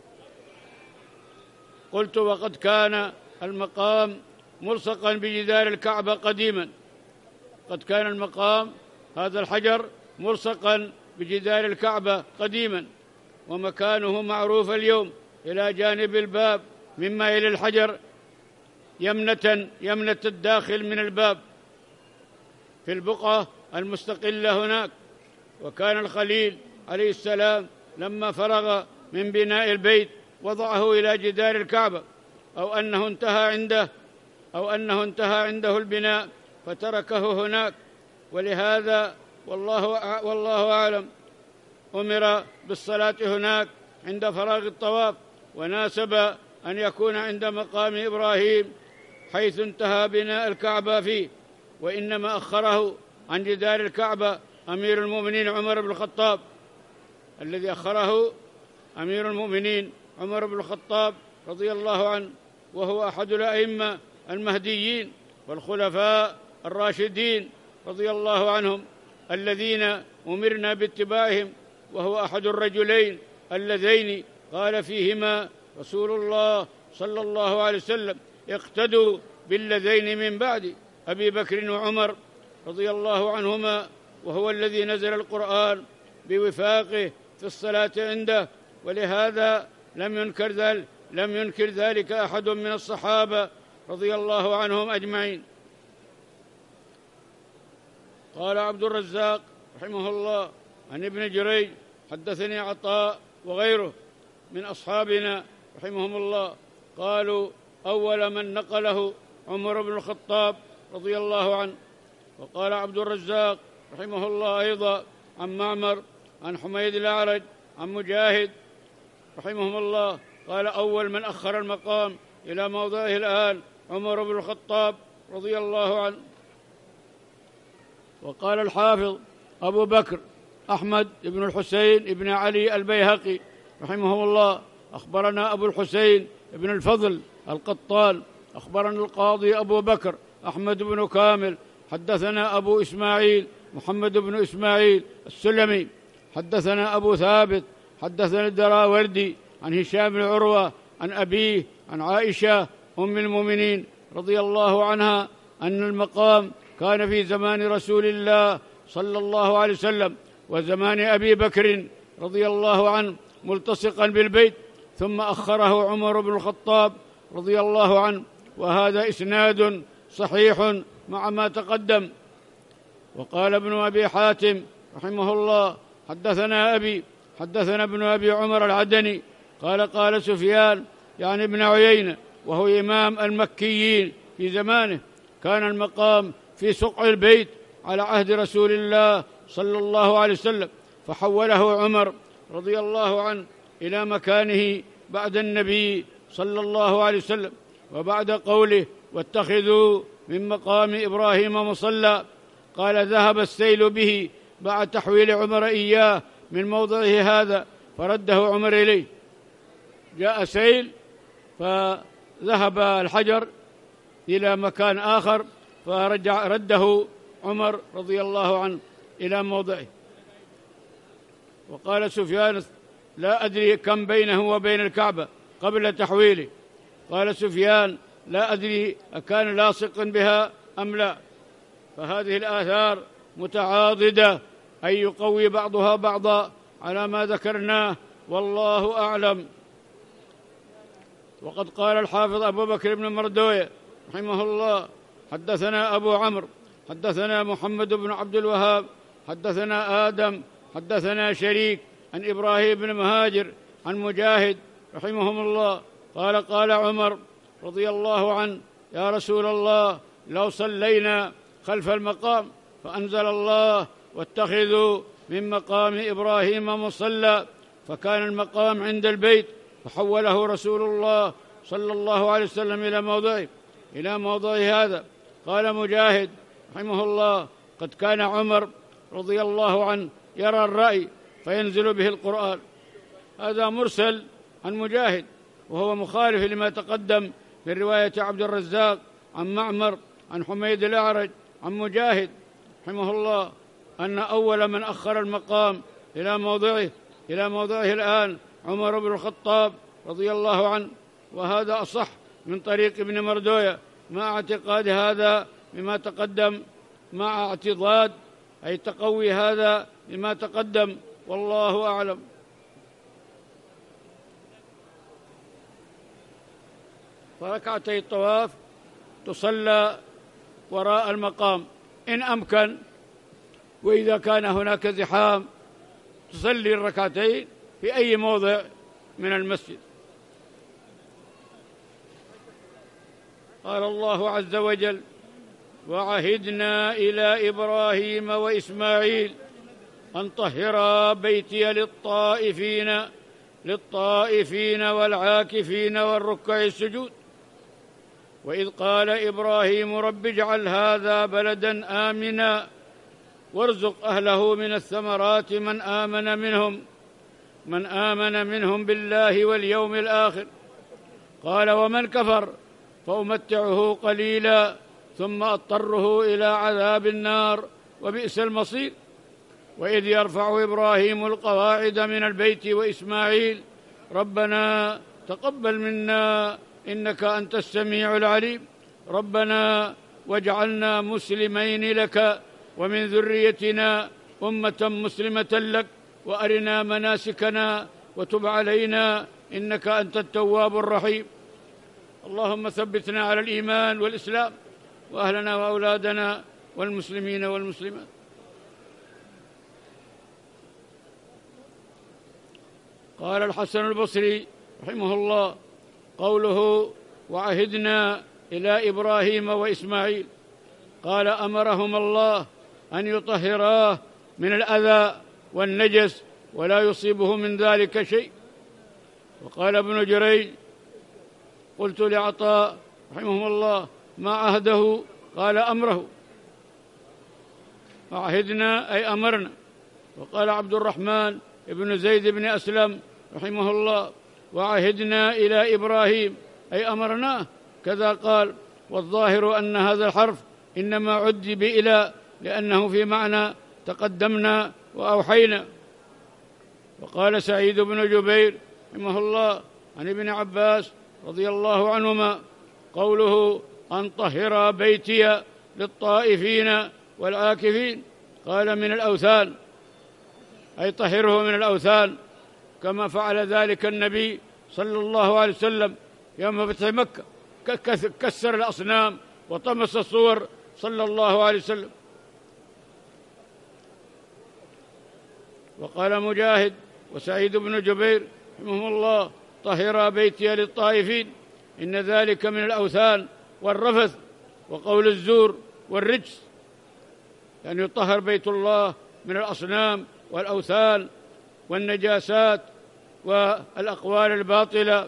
قلت: وقد كان المقام ملصقا بجدار الكعبة قديما. قد كان المقام هذا الحجر ملصقا بجدار الكعبة قديما، ومكانه معروف اليوم إلى جانب الباب مما إلى الحجر يمنة يمنة الداخل من الباب في البقعة المستقلة هناك. وكان الخليل عليه السلام لما فرغ من بناء البيت وضعه إلى جدار الكعبة، أو أنه انتهى عنده أو أنه انتهى عنده البناء فتركه هناك. ولهذا والله والله أعلم أمر بالصلاة هناك عند فراغ الطواف، وناسب أن يكون عند مقام إبراهيم حيث انتهى بناء الكعبة فيه. وإنما أخره عن جدار الكعبة أمير المؤمنين عمر بن الخطاب، الذي أخره أمير المؤمنين عمر بن الخطاب رضي الله عنه، وهو أحد الأئمة المهديين والخلفاء الراشدين رضي الله عنهم الذين أمرنا باتباعهم، وهو أحد الرجلين اللذين قال فيهما رسول الله صلى الله عليه وسلم: اقتدوا باللذين من بعد أبي بكر وعمر رضي الله عنهما، وهو الذي نزل القرآن بوفاقه في الصلاة عنده. ولهذا لم ينكر ذلك لم ينكر ذلك أحد من الصحابة رضي الله عنهم أجمعين. قال عبد الرزاق رحمه الله عن ابن جريج: حدثني عطاء وغيره من أصحابنا رحمهم الله قالوا: أول من نقله عمر بن الخطاب رضي الله عنه. وقال عبد الرزاق رحمه الله أيضا عن معمر عن حميد الأعرج عن مجاهد رحمهم الله قال: أول من أخر المقام إلى موضعه الآن عمر بن الخطاب رضي الله عنه. وقال الحافظ أبو بكر أحمد بن الحسين بن علي البيهقي رحمه الله: أخبرنا أبو الحسين بن الفضل القطان أخبرنا القاضي أبو بكر أحمد بن كامل حدثنا أبو إسماعيل محمد بن إسماعيل السلمي حدثنا أبو ثابت حدثنا الدراوردي عن هشام بن عروة عن أبيه عن عائشة أم المؤمنين رضي الله عنها أن المقام كان في زمان رسول الله صلى الله عليه وسلم وزمان أبي بكر رضي الله عنه ملتصقا بالبيت، ثم أخره عمر بن الخطاب رضي الله عنه، وهذا إسناد صحيح مع ما تقدم. وقال ابن أبي حاتم رحمه الله: حدثنا أبي حدثنا ابن أبي عمر العدني قال: قال سفيان يعني ابن عيينة وهو إمام المكيين في زمانه: كان المقام في سقع البيت على عهد رسول الله صلى الله عليه وسلم، فحوله عمر رضي الله عنه إلى مكانه بعد النبي صلى الله عليه وسلم. وبعد قوله: واتخذوا من مقام إبراهيم مصلى، قال: ذهب السيل به بعد تحويل عمر إياه من موضعه هذا فرده عمر إليه. جاء سيل فذهب الحجر إلى مكان آخر فرجع رده عمر رضي الله عنه إلى موضعه. وقال سفيان: لا أدري كم بينه وبين الكعبة قبل تحويله. قال سفيان: لا أدري أكان لاصقا بها أم لا. فهذه الآثار متعاضدة، أي يقوي بعضها بعضا على ما ذكرناه، والله أعلم. وقد قال الحافظ أبو بكر بن مردوية رحمه الله: حدثنا أبو عمرو حدثنا محمد بن عبد الوهاب حدثنا آدم حدثنا شريك عن إبراهيم بن مهاجر عن مجاهد رحمهم الله قال: قال عمر رضي الله عنه: يا رسول الله، لو صلينا خلف المقام فأنزل الله: واتخذوا من مقام إبراهيم مصلى، فكان المقام عند البيت فحوله رسول الله صلى الله عليه وسلم إلى موضعه إلى موضعه هذا. قال مجاهد رحمه الله: قد كان عمر رضي الله عنه يرى الرأي فينزل به القرآن. هذا مرسل عن مجاهد، وهو مخالف لما تقدم في رواية عبد الرزاق عن معمر عن حميد الأعرج عن مجاهد رحمه الله أن أول من أخر المقام إلى موضعه إلى موضعه الآن عمر بن الخطاب رضي الله عنه، وهذا أصح من طريق ابن مردوية، مع اعتقاد هذا بما تقدم، مع اعتضاد أي تقوي هذا بما تقدم، والله أعلم. فركعتي الطواف تصلى وراء المقام إن أمكن، وإذا كان هناك زحام تصلي الركعتين في أي موضع من المسجد. قال الله عز وجل: وعهدنا إلى إبراهيم وإسماعيل أن طهرا بيتي للطائفين للطائفين والعاكفين والركع السجود. وإذ قال إبراهيم رب اجعل هذا بلدا آمنا وارزق أهله من الثمرات من آمن منهم من آمن منهم بالله واليوم الآخر. قال ومن كفر فأمتعه قليلا ثم أضطره إلى عذاب النار وبئس المصير. وإذ يرفع إبراهيم القواعد من البيت وإسماعيل ربنا تقبل منا إنك أنت السميع العليم ربنا واجعلنا مسلمين لك ومن ذريتنا أمة مسلمة لك وأرنا مناسكنا وتب علينا إنك أنت التواب الرحيم. اللهم ثبتنا على الإيمان والإسلام وأهلنا وأولادنا والمسلمين والمسلمات. قال الحسن البصري رحمه الله: قوله وعهدنا إلى إبراهيم وإسماعيل، قال أمرهم الله أن يطهراه من الأذى والنجس ولا يصيبه من ذلك شيء. وقال ابن جريج: قلت لعطاء رحمه الله ما عهده؟ قال أمره. وعهدنا أي أمرنا. وقال عبد الرحمن ابن زيد بن أسلم رحمه الله: وعهدنا إلى إبراهيم أي أمرناه. كذا قال. والظاهر أن هذا الحرف إنما عد بإلى لأنه في معنى تقدمنا وأوحينا. وقال سعيد بن جبير رحمه الله عن ابن عباس رضي الله عنهما: قوله أن طهر بيتي للطائفين والعاكفين، قال من الأوثان، أي طهره من الأوثان، كما فعل ذلك النبي صلى الله عليه وسلم يوم فتح مكة، كسر الأصنام وطمس الصور صلى الله عليه وسلم. وقال مجاهد وسعيد بن جبير رحمه الله: طهر بيتي للطائفين، إن ذلك من الأوثان والرفث وقول الزور والرجس، يعني يطهر بيت الله من الأصنام والأوثان والنجاسات والأقوال الباطلة.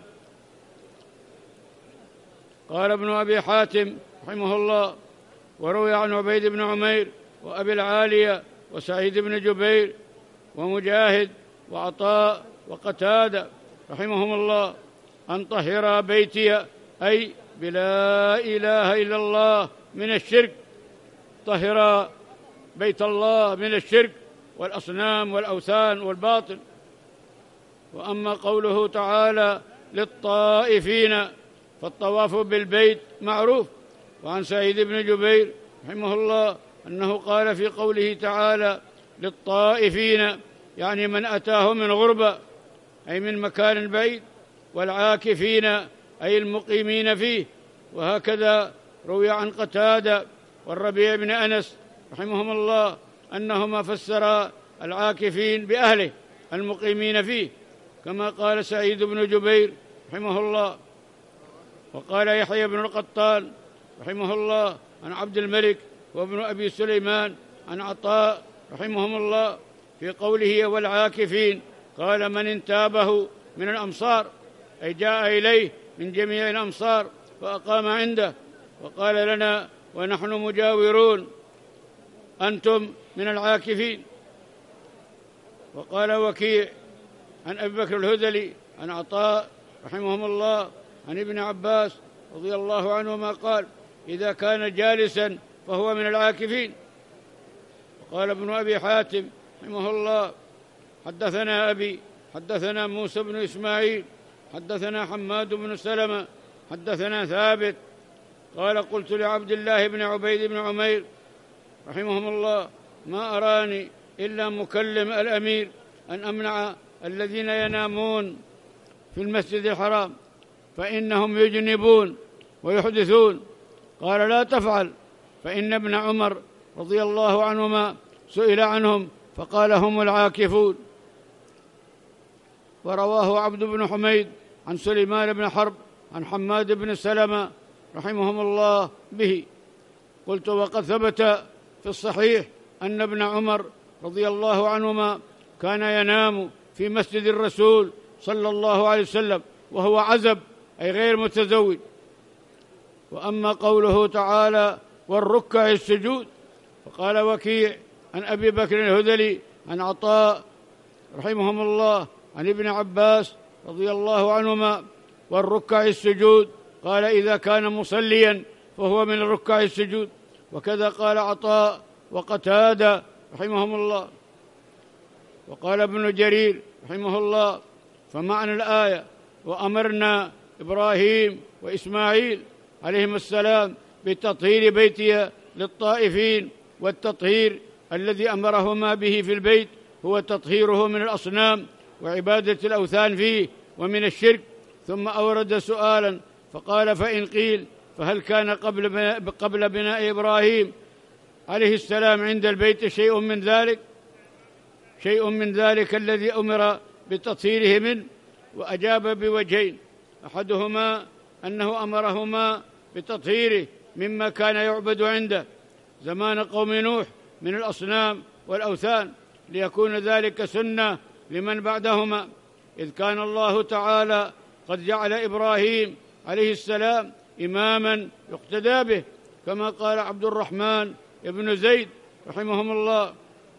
قال ابن أبي حاتم رحمه الله: وروي عن عبيد بن عمير وأبي العالية وسعيد بن جبير ومجاهد وعطاء وقتادة رحمهم الله أن طهر بيتي أي بلا إله إلا الله من الشرك، طهر بيت الله من الشرك والأصنام والأوثان والباطل. وأما قوله تعالى للطائفين فالطواف بالبيت معروف. وعن سعيد بن جبير رحمه الله أنه قال في قوله تعالى للطائفين يعني من أتاه من غربة أي من مكان بعيد، والعاكفين أي المقيمين فيه. وهكذا روي عن قتادة والربيع بن أنس رحمهم الله أنهما فسرا العاكفين بأهله المقيمين فيه، كما قال سعيد بن جبير رحمه الله. وقال يحيى بن القطان رحمه الله عن عبد الملك وابن أبي سليمان عن عطاء رحمهم الله في قوله والعاكفين، قال من انتابه من الأمصار أي جاء إليه من جميع الأمصار فأقام عنده. وقال لنا ونحن مجاورون أنتم من العاكفين. وقال وكيع عن أبي بكر الهذلي عن عطاء رحمهم الله عن ابن عباس رضي الله عنهما قال: إذا كان جالسا فهو من العاكفين. وقال ابن أبي حاتم رحمه الله: حدثنا أبي حدثنا موسى بن إسماعيل حدثنا حماد بن سلمة حدثنا ثابت قال: قلت لعبد الله بن عبيد بن عمير رحمهم الله: ما أراني إلا مكلم الأمير أن أمنع الذين ينامون في المسجد الحرام فإنهم يجنبون ويحدثون. قال: لا تفعل، فإن ابن عمر رضي الله عنهما سئل عنهم فقال: هم العاكفون. ورواه عبد بن حميد عن سليمان بن حرب عن حماد بن سلمة رحمهم الله به. قلت: وقد ثبت في الصحيح أن ابن عمر رضي الله عنهما كان ينام في مسجد الرسول صلى الله عليه وسلم وهو عزب، أي غير متزوج. وأما قوله تعالى: والركع السجود، فقال وكيع عن أبي بكر الهذلي عن عطاء رحمهم الله عن ابن عباس رضي الله عنهما: والركع السجود، قال: إذا كان مصليا فهو من الركع السجود. وكذا قال عطاء وقتادة رحمهم الله. وقال ابن جرير رحمه الله: فمعنى الآية: وأمرنا إبراهيم وإسماعيل عليهما السلام بتطهير بيتي للطائفين، والتطهير الذي أمرهما به في البيت هو تطهيره من الأصنام وعبادة الأوثان فيه ومن الشرك. ثم أورد سؤالا فقال: فإن قيل فهل كان قبل بناء, قبل بناء إبراهيم عليه السلام عند البيت شيء من ذلك شيء من ذلك الذي أمر بتطهيره منه؟ وأجاب بوجهين: أحدهما أنه أمرهما بتطهيره مما كان يعبد عنده زمان قوم نوح من الأصنام والأوثان، ليكون ذلك سنة لمن بعدهما، إذ كان الله تعالى قد جعل إبراهيم عليه السلام إماما يقتدى به، كما قال عبد الرحمن بن زيد رحمهم الله: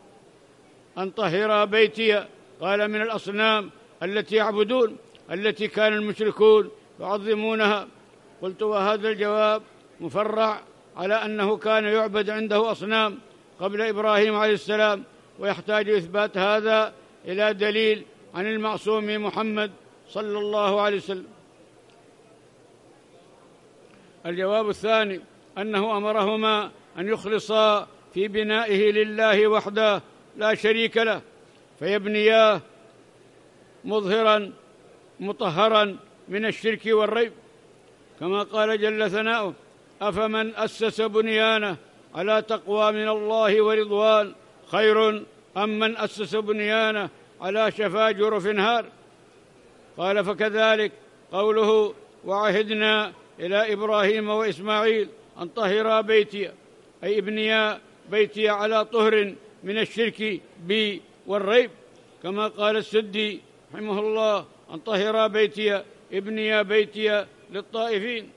أن طهر بيتي، قال: من الأصنام التي يعبدون التي كان المشركون يعظمونها. قلت: وهذا الجواب مفرع على أنه كان يعبد عنده أصنام قبل إبراهيم عليه السلام، ويحتاج إثبات هذا إلى دليل عن المعصوم محمد صلى الله عليه وسلم. الجواب الثاني أنه أمرهما أن يخلصا في بنائه لله وحده لا شريك له، فيبنياه مظهرا مطهرا من الشرك والريب، كما قال جل ثناؤه: أفمن أسس بنيانه على تقوى من الله ورضوان خير أم من أسس بنيانه على شفا جرف هار. قال: فكذلك قوله: وعهدنا إلى إبراهيم وإسماعيل أن طهرا بيتي، أي ابنيا بيتي على طهر من الشرك بي والريب، كما قال السدي رحمه الله: أن طهرا بيتي ابنيا بيتي للطائفين.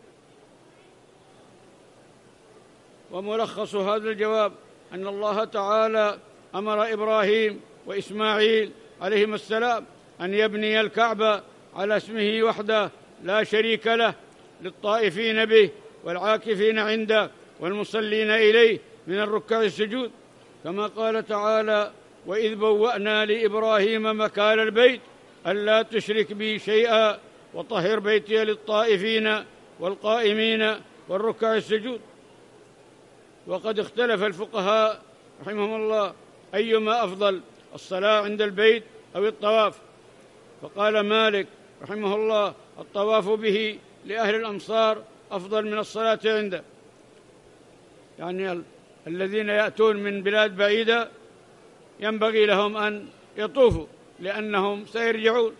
وملخص هذا الجواب أن الله تعالى أمر إبراهيم وإسماعيل عليهما السلام أن يبني الكعبة على اسمه وحده لا شريك له، للطائفين به والعاكفين عنده والمصلين إليه من الركع السجود، كما قال تعالى: وإذ بوأنا لإبراهيم مكان البيت ألا تشرك بي شيئا وطهر بيتي للطائفين والقائمين والركع السجود. وقد اختلف الفقهاء رحمهم الله أيما أفضل، الصلاة عند البيت أو الطواف. فقال مالك رحمه الله: الطواف به لأهل الأمصار أفضل من الصلاة عنده، يعني الذين يأتون من بلاد بعيدة ينبغي لهم أن يطوفوا لأنهم سيرجعون.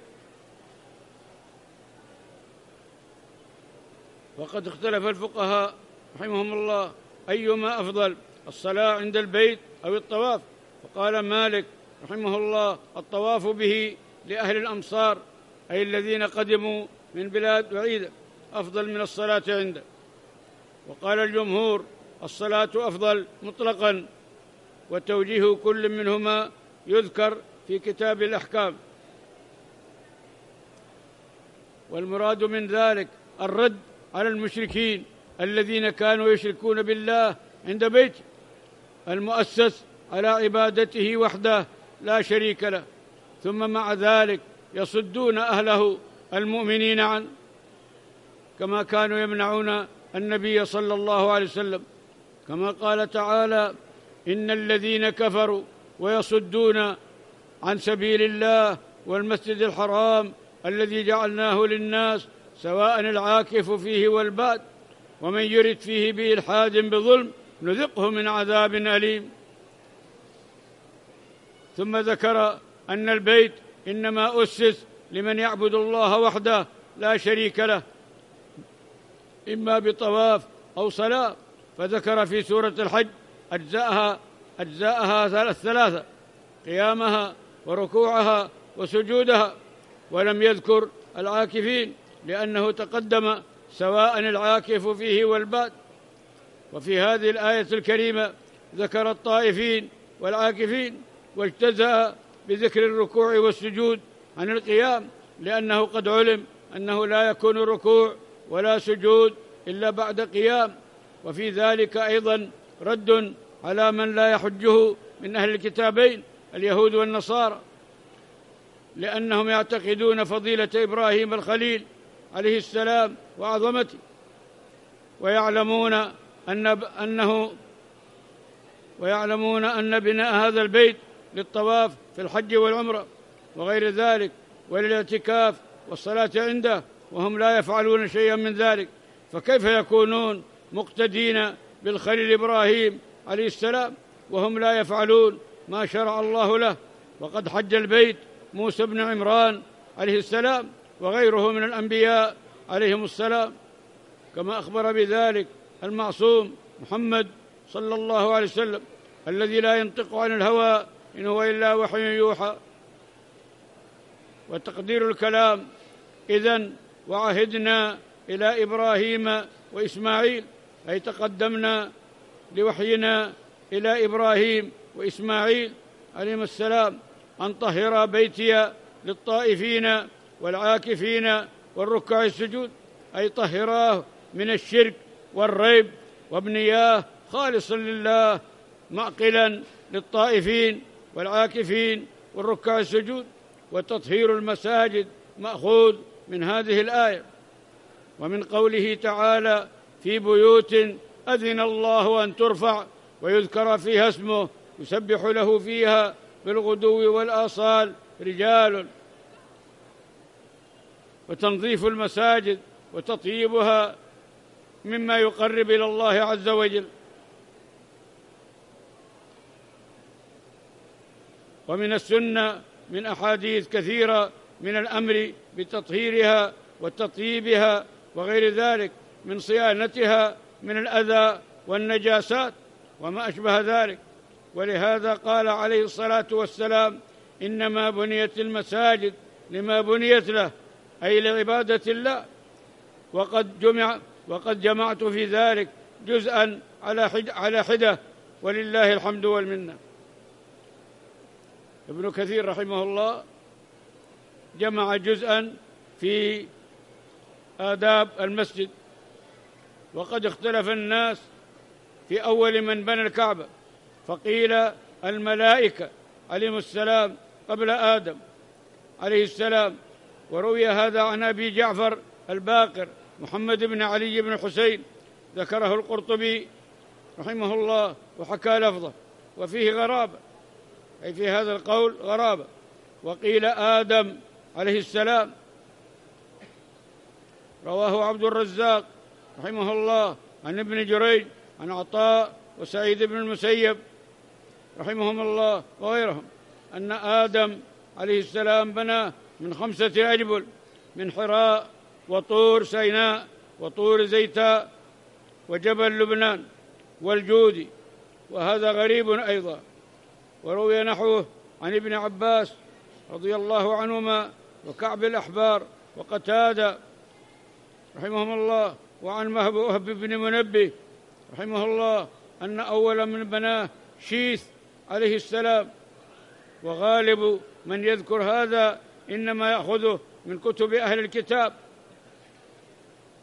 وقد اختلف الفقهاء رحمهم الله أيما أفضل، الصلاة عند البيت أو الطواف. فقال مالك رحمه الله: الطواف به لأهل الأمصار، أي الذين قدموا من بلاد بعيدة، أفضل من الصلاة عنده. وقال الجمهور: الصلاة أفضل مطلقا، وتوجيه كل منهما يذكر في كتاب الأحكام. والمراد من ذلك الرد على المشركين الذين كانوا يشركون بالله عند بيته المؤسس على عبادته وحده لا شريك له، ثم مع ذلك يصدون أهله المؤمنين عنه، كما كانوا يمنعون النبي صلى الله عليه وسلم، كما قال تعالى: إن الذين كفروا ويصدون عن سبيل الله والمسجد الحرام الذي جعلناه للناس سواء العاكف فيه والباد ومن يرد فيه بإلحاد بظلم نذقه من عذاب أليم. ثم ذكر أن البيت إنما أسس لمن يعبد الله وحده لا شريك له، إما بطواف أو صلاة، فذكر في سورة الحج أجزاءها أجزاءها الثلاثة: قيامها وركوعها وسجودها، ولم يذكر العاكفين لأنه تقدم سواء العاكف فيه والباد. وفي هذه الآية الكريمة ذكر الطائفين والعاكفين، واجتزأ بذكر الركوع والسجود عن القيام، لأنه قد علم أنه لا يكون ركوع ولا سجود إلا بعد قيام. وفي ذلك أيضا رد على من لا يحجه من أهل الكتابين اليهود والنصارى، لأنهم يعتقدون فضيلة إبراهيم الخليل عليه السلام وعظمته، ويعلمون أن أنه ويعلمون أن بناء هذا البيت للطواف في الحج والعمرة وغير ذلك وللاعتكاف والصلاة عنده، وهم لا يفعلون شيئا من ذلك، فكيف يكونون مقتدين بالخليل إبراهيم عليه السلام وهم لا يفعلون ما شرع الله له؟ وقد حج البيت موسى بن عمران عليه السلام وغيره من الأنبياء عليهم السلام، كما أخبر بذلك المعصوم محمد صلى الله عليه وسلم الذي لا ينطق عن الهوى إن هو إلا وحي يوحى. وتقدير الكلام: إذن وعهدنا إلى إبراهيم وإسماعيل، أي تقدمنا لوحينا إلى إبراهيم وإسماعيل عليهما السلام أن طهر بيتي للطائفين والعاكفين والركع السجود، أي طهراه من الشرك والريب وابنياه خالصا لله معقلا للطائفين والعاكفين والركع السجود. وتطهير المساجد مأخوذ من هذه الآية، ومن قوله تعالى: في بيوت أذن الله أن ترفع ويذكر فيها اسمه يسبح له فيها بالغدو والآصال رجال. وتنظيف المساجد وتطييبها مما يقرب إلى الله عز وجل. ومن السنة من أحاديث كثيرة من الأمر بتطهيرها وتطييبها وغير ذلك من صيانتها من الأذى والنجاسات وما أشبه ذلك. ولهذا قال عليه الصلاة والسلام: إنما بنيت المساجد لما بنيت له، أي لعبادة الله. وقد جمع وقد جمعت في ذلك جزءا على حد على حدة، ولله الحمد والمنة. ابن كثير رحمه الله جمع جزءا في آداب المسجد. وقد اختلف الناس في أول من بنى الكعبة، فقيل الملائكة عليهم السلام قبل آدم عليه السلام. وروي هذا عن أبي جعفر الباقر محمد بن علي بن حسين، ذكره القرطبي رحمه الله وحكى لفظه، وفيه غرابة، أي في هذا القول غرابة. وقيل آدم عليه السلام. رواه عبد الرزاق رحمه الله عن ابن جريج عن عطاء وسعيد بن المسيب رحمهم الله وغيرهم أن آدم عليه السلام بنى من خمسة أجبل: من حراء وطور سيناء وطور زيتاء وجبل لبنان والجودي، وهذا غريب أيضا. وروي نحوه عن ابن عباس رضي الله عنهما وكعب الأحبار وقتادة رحمهم الله، وعن وهب بن منبه رحمه الله أن أول من بناه شيث عليه السلام. وغالب من يذكر هذا إنما يأخذه من كتب أهل الكتاب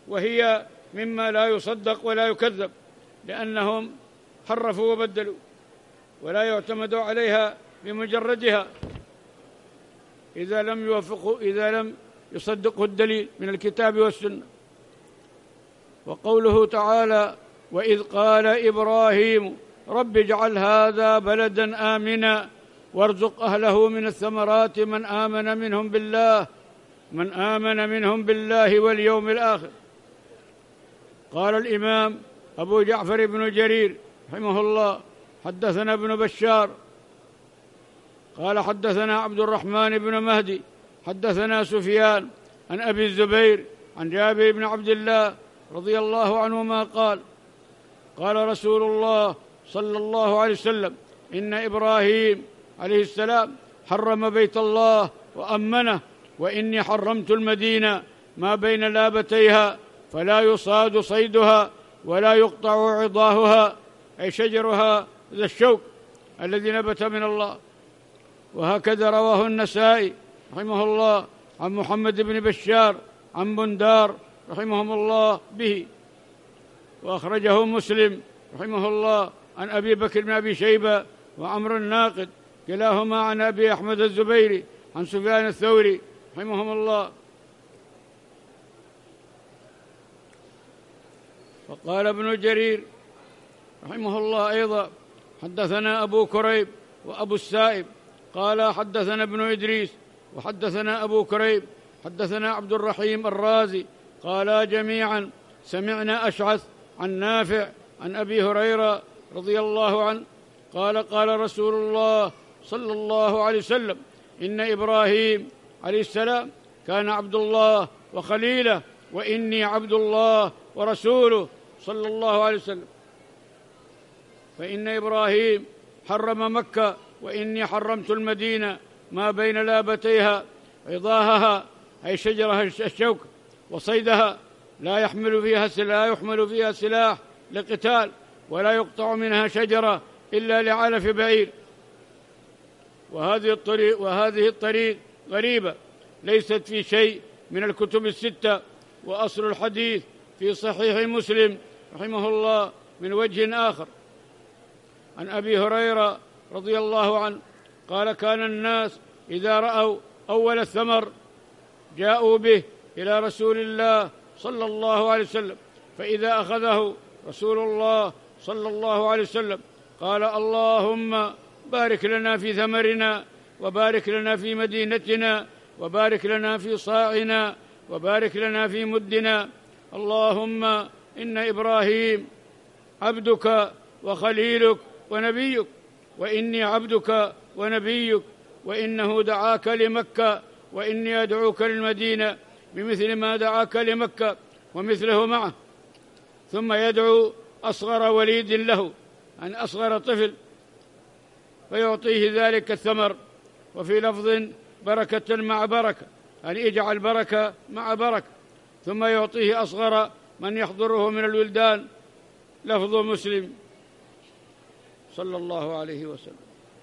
وهي مما لا يصدق ولا يكذب، لأنهم حرفوا وبدلوا، ولا يعتمد عليها بمجردها إذا لم يوافقوا إذا لم يصدقه الدليل من الكتاب والسنة. وقوله تعالى: وإذ قال إبراهيم رب اجعل هذا بلدا آمنا وارزق أهله من الثمرات من آمن منهم بالله من آمن منهم بالله واليوم الآخر. قال الإمام أبو جعفر بن جرير رحمه الله: حدثنا ابن بشار قال حدثنا عبد الرحمن بن مهدي حدثنا سفيان عن أبي الزبير عن جابر بن عبد الله رضي الله عنهما قال: قال رسول الله صلى الله عليه وسلم: إن إبراهيم عليه السلام حرم بيت الله وأمنه، وإني حرمت المدينة ما بين لابتيها فلا يصاد صيدها ولا يقطع عضاهها، أي شجرها ذا الشوك الذي نبت من الله. وهكذا رواه النسائي رحمه الله عن محمد بن بشار عن بندار رحمهم الله به، وأخرجه مسلم رحمه الله عن أبي بكر بن أبي شيبة وعمر الناقد كلاهما عن أبي أحمد الزبيري عن سفيان الثوري رحمهم الله. وقال ابن جرير رحمه الله أيضا: حدثنا أبو كريب وأبو السائب قال حدثنا ابن إدريس وحدثنا أبو كريب حدثنا عبد الرحيم الرازي قالا جميعا سمعنا أشعث عن نافع عن أبي هريرة رضي الله عنه قال: قال رسول الله صلى الله عليه وسلم: إن إبراهيم عليه السلام كان عبد الله وخليله، وإني عبد الله ورسوله صلى الله عليه وسلم. فإن إبراهيم حرم مكة، وإني حرمت المدينة ما بين لابتيها عضاهها، أي شجرها الشوك، وصيدها لا يحمل فيها لا يحمل فيها سلاح لقتال، ولا يقطع منها شجرة إلا لعلف بعير. وهذه الطريق وهذه الطريق غريبة ليست في شيء من الكتب الستة. وأصل الحديث في صحيح مسلم رحمه الله من وجه آخر عن أبي هريرة رضي الله عنه قال: كان الناس إذا رأوا أول الثمر جاءوا به إلى رسول الله صلى الله عليه وسلم، فإذا أخذه رسول الله صلى الله عليه وسلم قال: اللهم بارك لنا في ثمرنا، وبارك لنا في مدينتنا، وبارك لنا في صاعنا، وبارك لنا في مدنا. اللهم إن إبراهيم عبدك وخليلك ونبيك، وإني عبدك ونبيك، وإنه دعاك لمكة، وإني أدعوك للمدينة بمثل ما دعاك لمكة ومثله معه. ثم يدعو أصغر وليد له، أن أصغر طفل، فيعطيه ذلك الثمر. وفي لفظ بركة مع بركة، أن يجعل بركة مع بركة. ثم يعطيه أصغر من يحضره من الولدان، لفظ مسلم صلى الله عليه وسلم.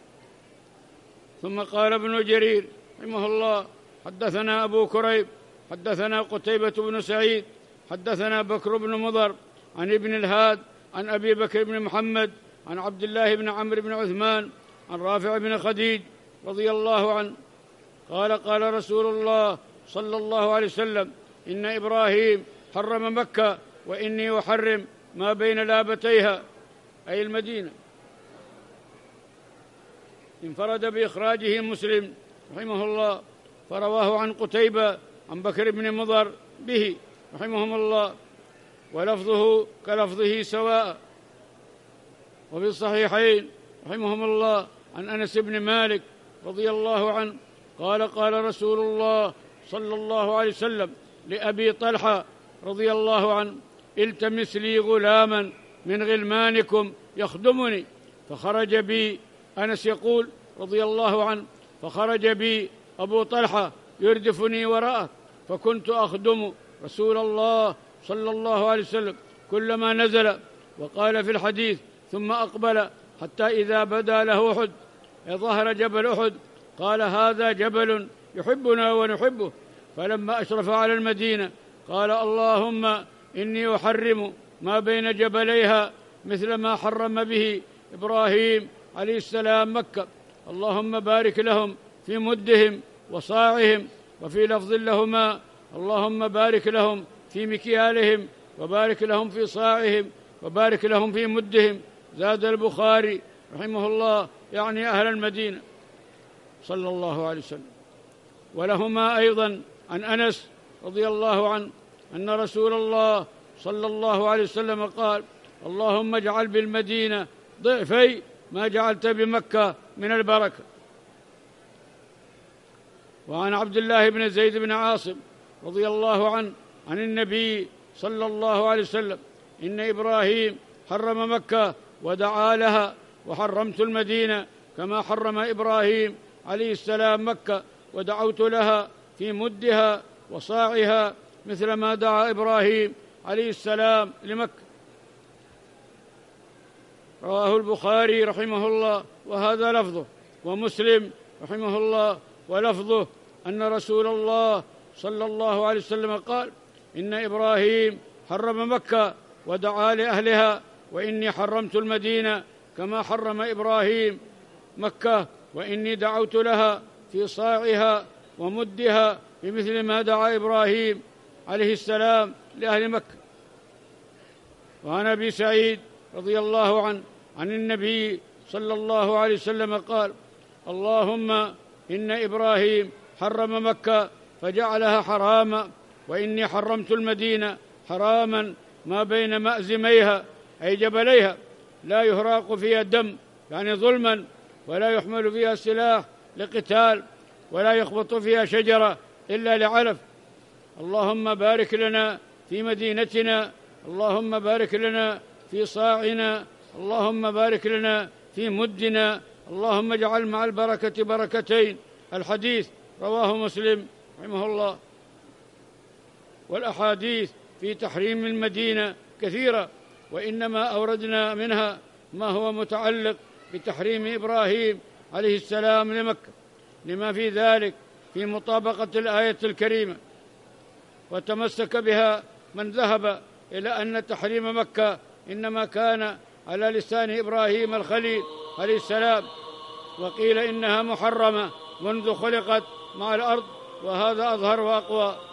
ثم قال ابن جرير رحمه الله: حدثنا أبو كريب حدثنا قتيبة بن سعيد حدثنا بكر بن مضر عن ابن الهاد عن أبي بكر بن محمد عن عبد الله بن عمرو بن عثمان عن رافع بن خديج رضي الله عنه قال: قال رسول الله صلى الله عليه وسلم: إن إبراهيم حرم مكة، وإني أحرم ما بين لابتيها، أي المدينة. انفرد بإخراجه مسلم رحمه الله، فرواه عن قتيبة عن بكر بن مضر به رحمهم الله، ولفظه كلفظه سواء. وفي الصحيحين رحمهم الله عن أنس بن مالك رضي الله عنه قال: قال رسول الله صلى الله عليه وسلم لأبي طلحة رضي الله عنه: التمس لي غلاما من غلمانكم يخدمني. فخرج بي، أنس يقول رضي الله عنه، فخرج بي أبو طلحة يردفني وراءه، فكنت أخدم رسول الله صلى الله عليه وسلم كلما نزل. وقال في الحديث: ثم أقبل حتى إذا بدا له أحد، ظهر جبل أحد، قال: هذا جبل يحبنا ونحبه. فلما أشرف على المدينة قال: اللهم إني أحرم ما بين جبليها مثل ما حرم به إبراهيم عليه السلام مكة. اللهم بارك لهم في مدهم وصاعهم. وفي لفظ لهما اللهم بارك لهم في مكيالهم وبارك لهم في صاعهم وبارك لهم في مدهم. زاد البخاري رحمه الله يعني أهل المدينة صلى الله عليه وسلم. ولهما أيضا عن أنس رضي الله عنه أن رسول الله صلى الله عليه وسلم قال: اللهم اجعل بالمدينة ضعفي ما جعلت بمكة من البركة. وعن عبد الله بن زيد بن عاصم رضي الله عنه عن النبي صلى الله عليه وسلم: إن إبراهيم حرم مكة ودعا لها، وحرمت المدينة كما حرم إبراهيم عليه السلام مكة ودعوت لها في مدها وصاعها مثل ما دعا إبراهيم عليه السلام لمكة. رواه البخاري رحمه الله وهذا لفظه، ومسلم رحمه الله ولفظه أن رسول الله صلى الله عليه وسلم قال: إن إبراهيم حرم مكة ودعا لأهلها، وإني حرمت المدينة كما حرم إبراهيم مكة، وإني دعوت لها في صاعها ومدها بمثل ما دعا إبراهيم عليه السلام لأهل مكة. وعن أبي سعيد رضي الله عنه عن النبي صلى الله عليه وسلم قال: اللهم إن إبراهيم حرم مكة فجعلها حراما، وإني حرمت المدينة حراما ما بين مأزميها أي جبليها لا يهراق فيها الدم يعني ظلما، ولا يحمل فيها سلاح لقتال، ولا يخبط فيها شجرة إلا لعلف. اللهم بارك لنا في مدينتنا، اللهم بارك لنا في صاعنا، اللهم بارك لنا في مدنا، اللهم اجعل مع البركة بركتين. الحديث رواه مسلم رحمه الله. والأحاديث في تحريم المدينة كثيرة، وإنما أوردنا منها ما هو متعلق بتحريم إبراهيم عليه السلام لمكة، لما في ذلك في مطابقة الآية الكريمة. وتمسك بها من ذهب إلى أن تحريم مكة إنما كان على لسان إبراهيم الخليل عليه السلام، وقيل إنها محرمة منذ خلقت مع الأرض، وهذا أظهر وأقوى.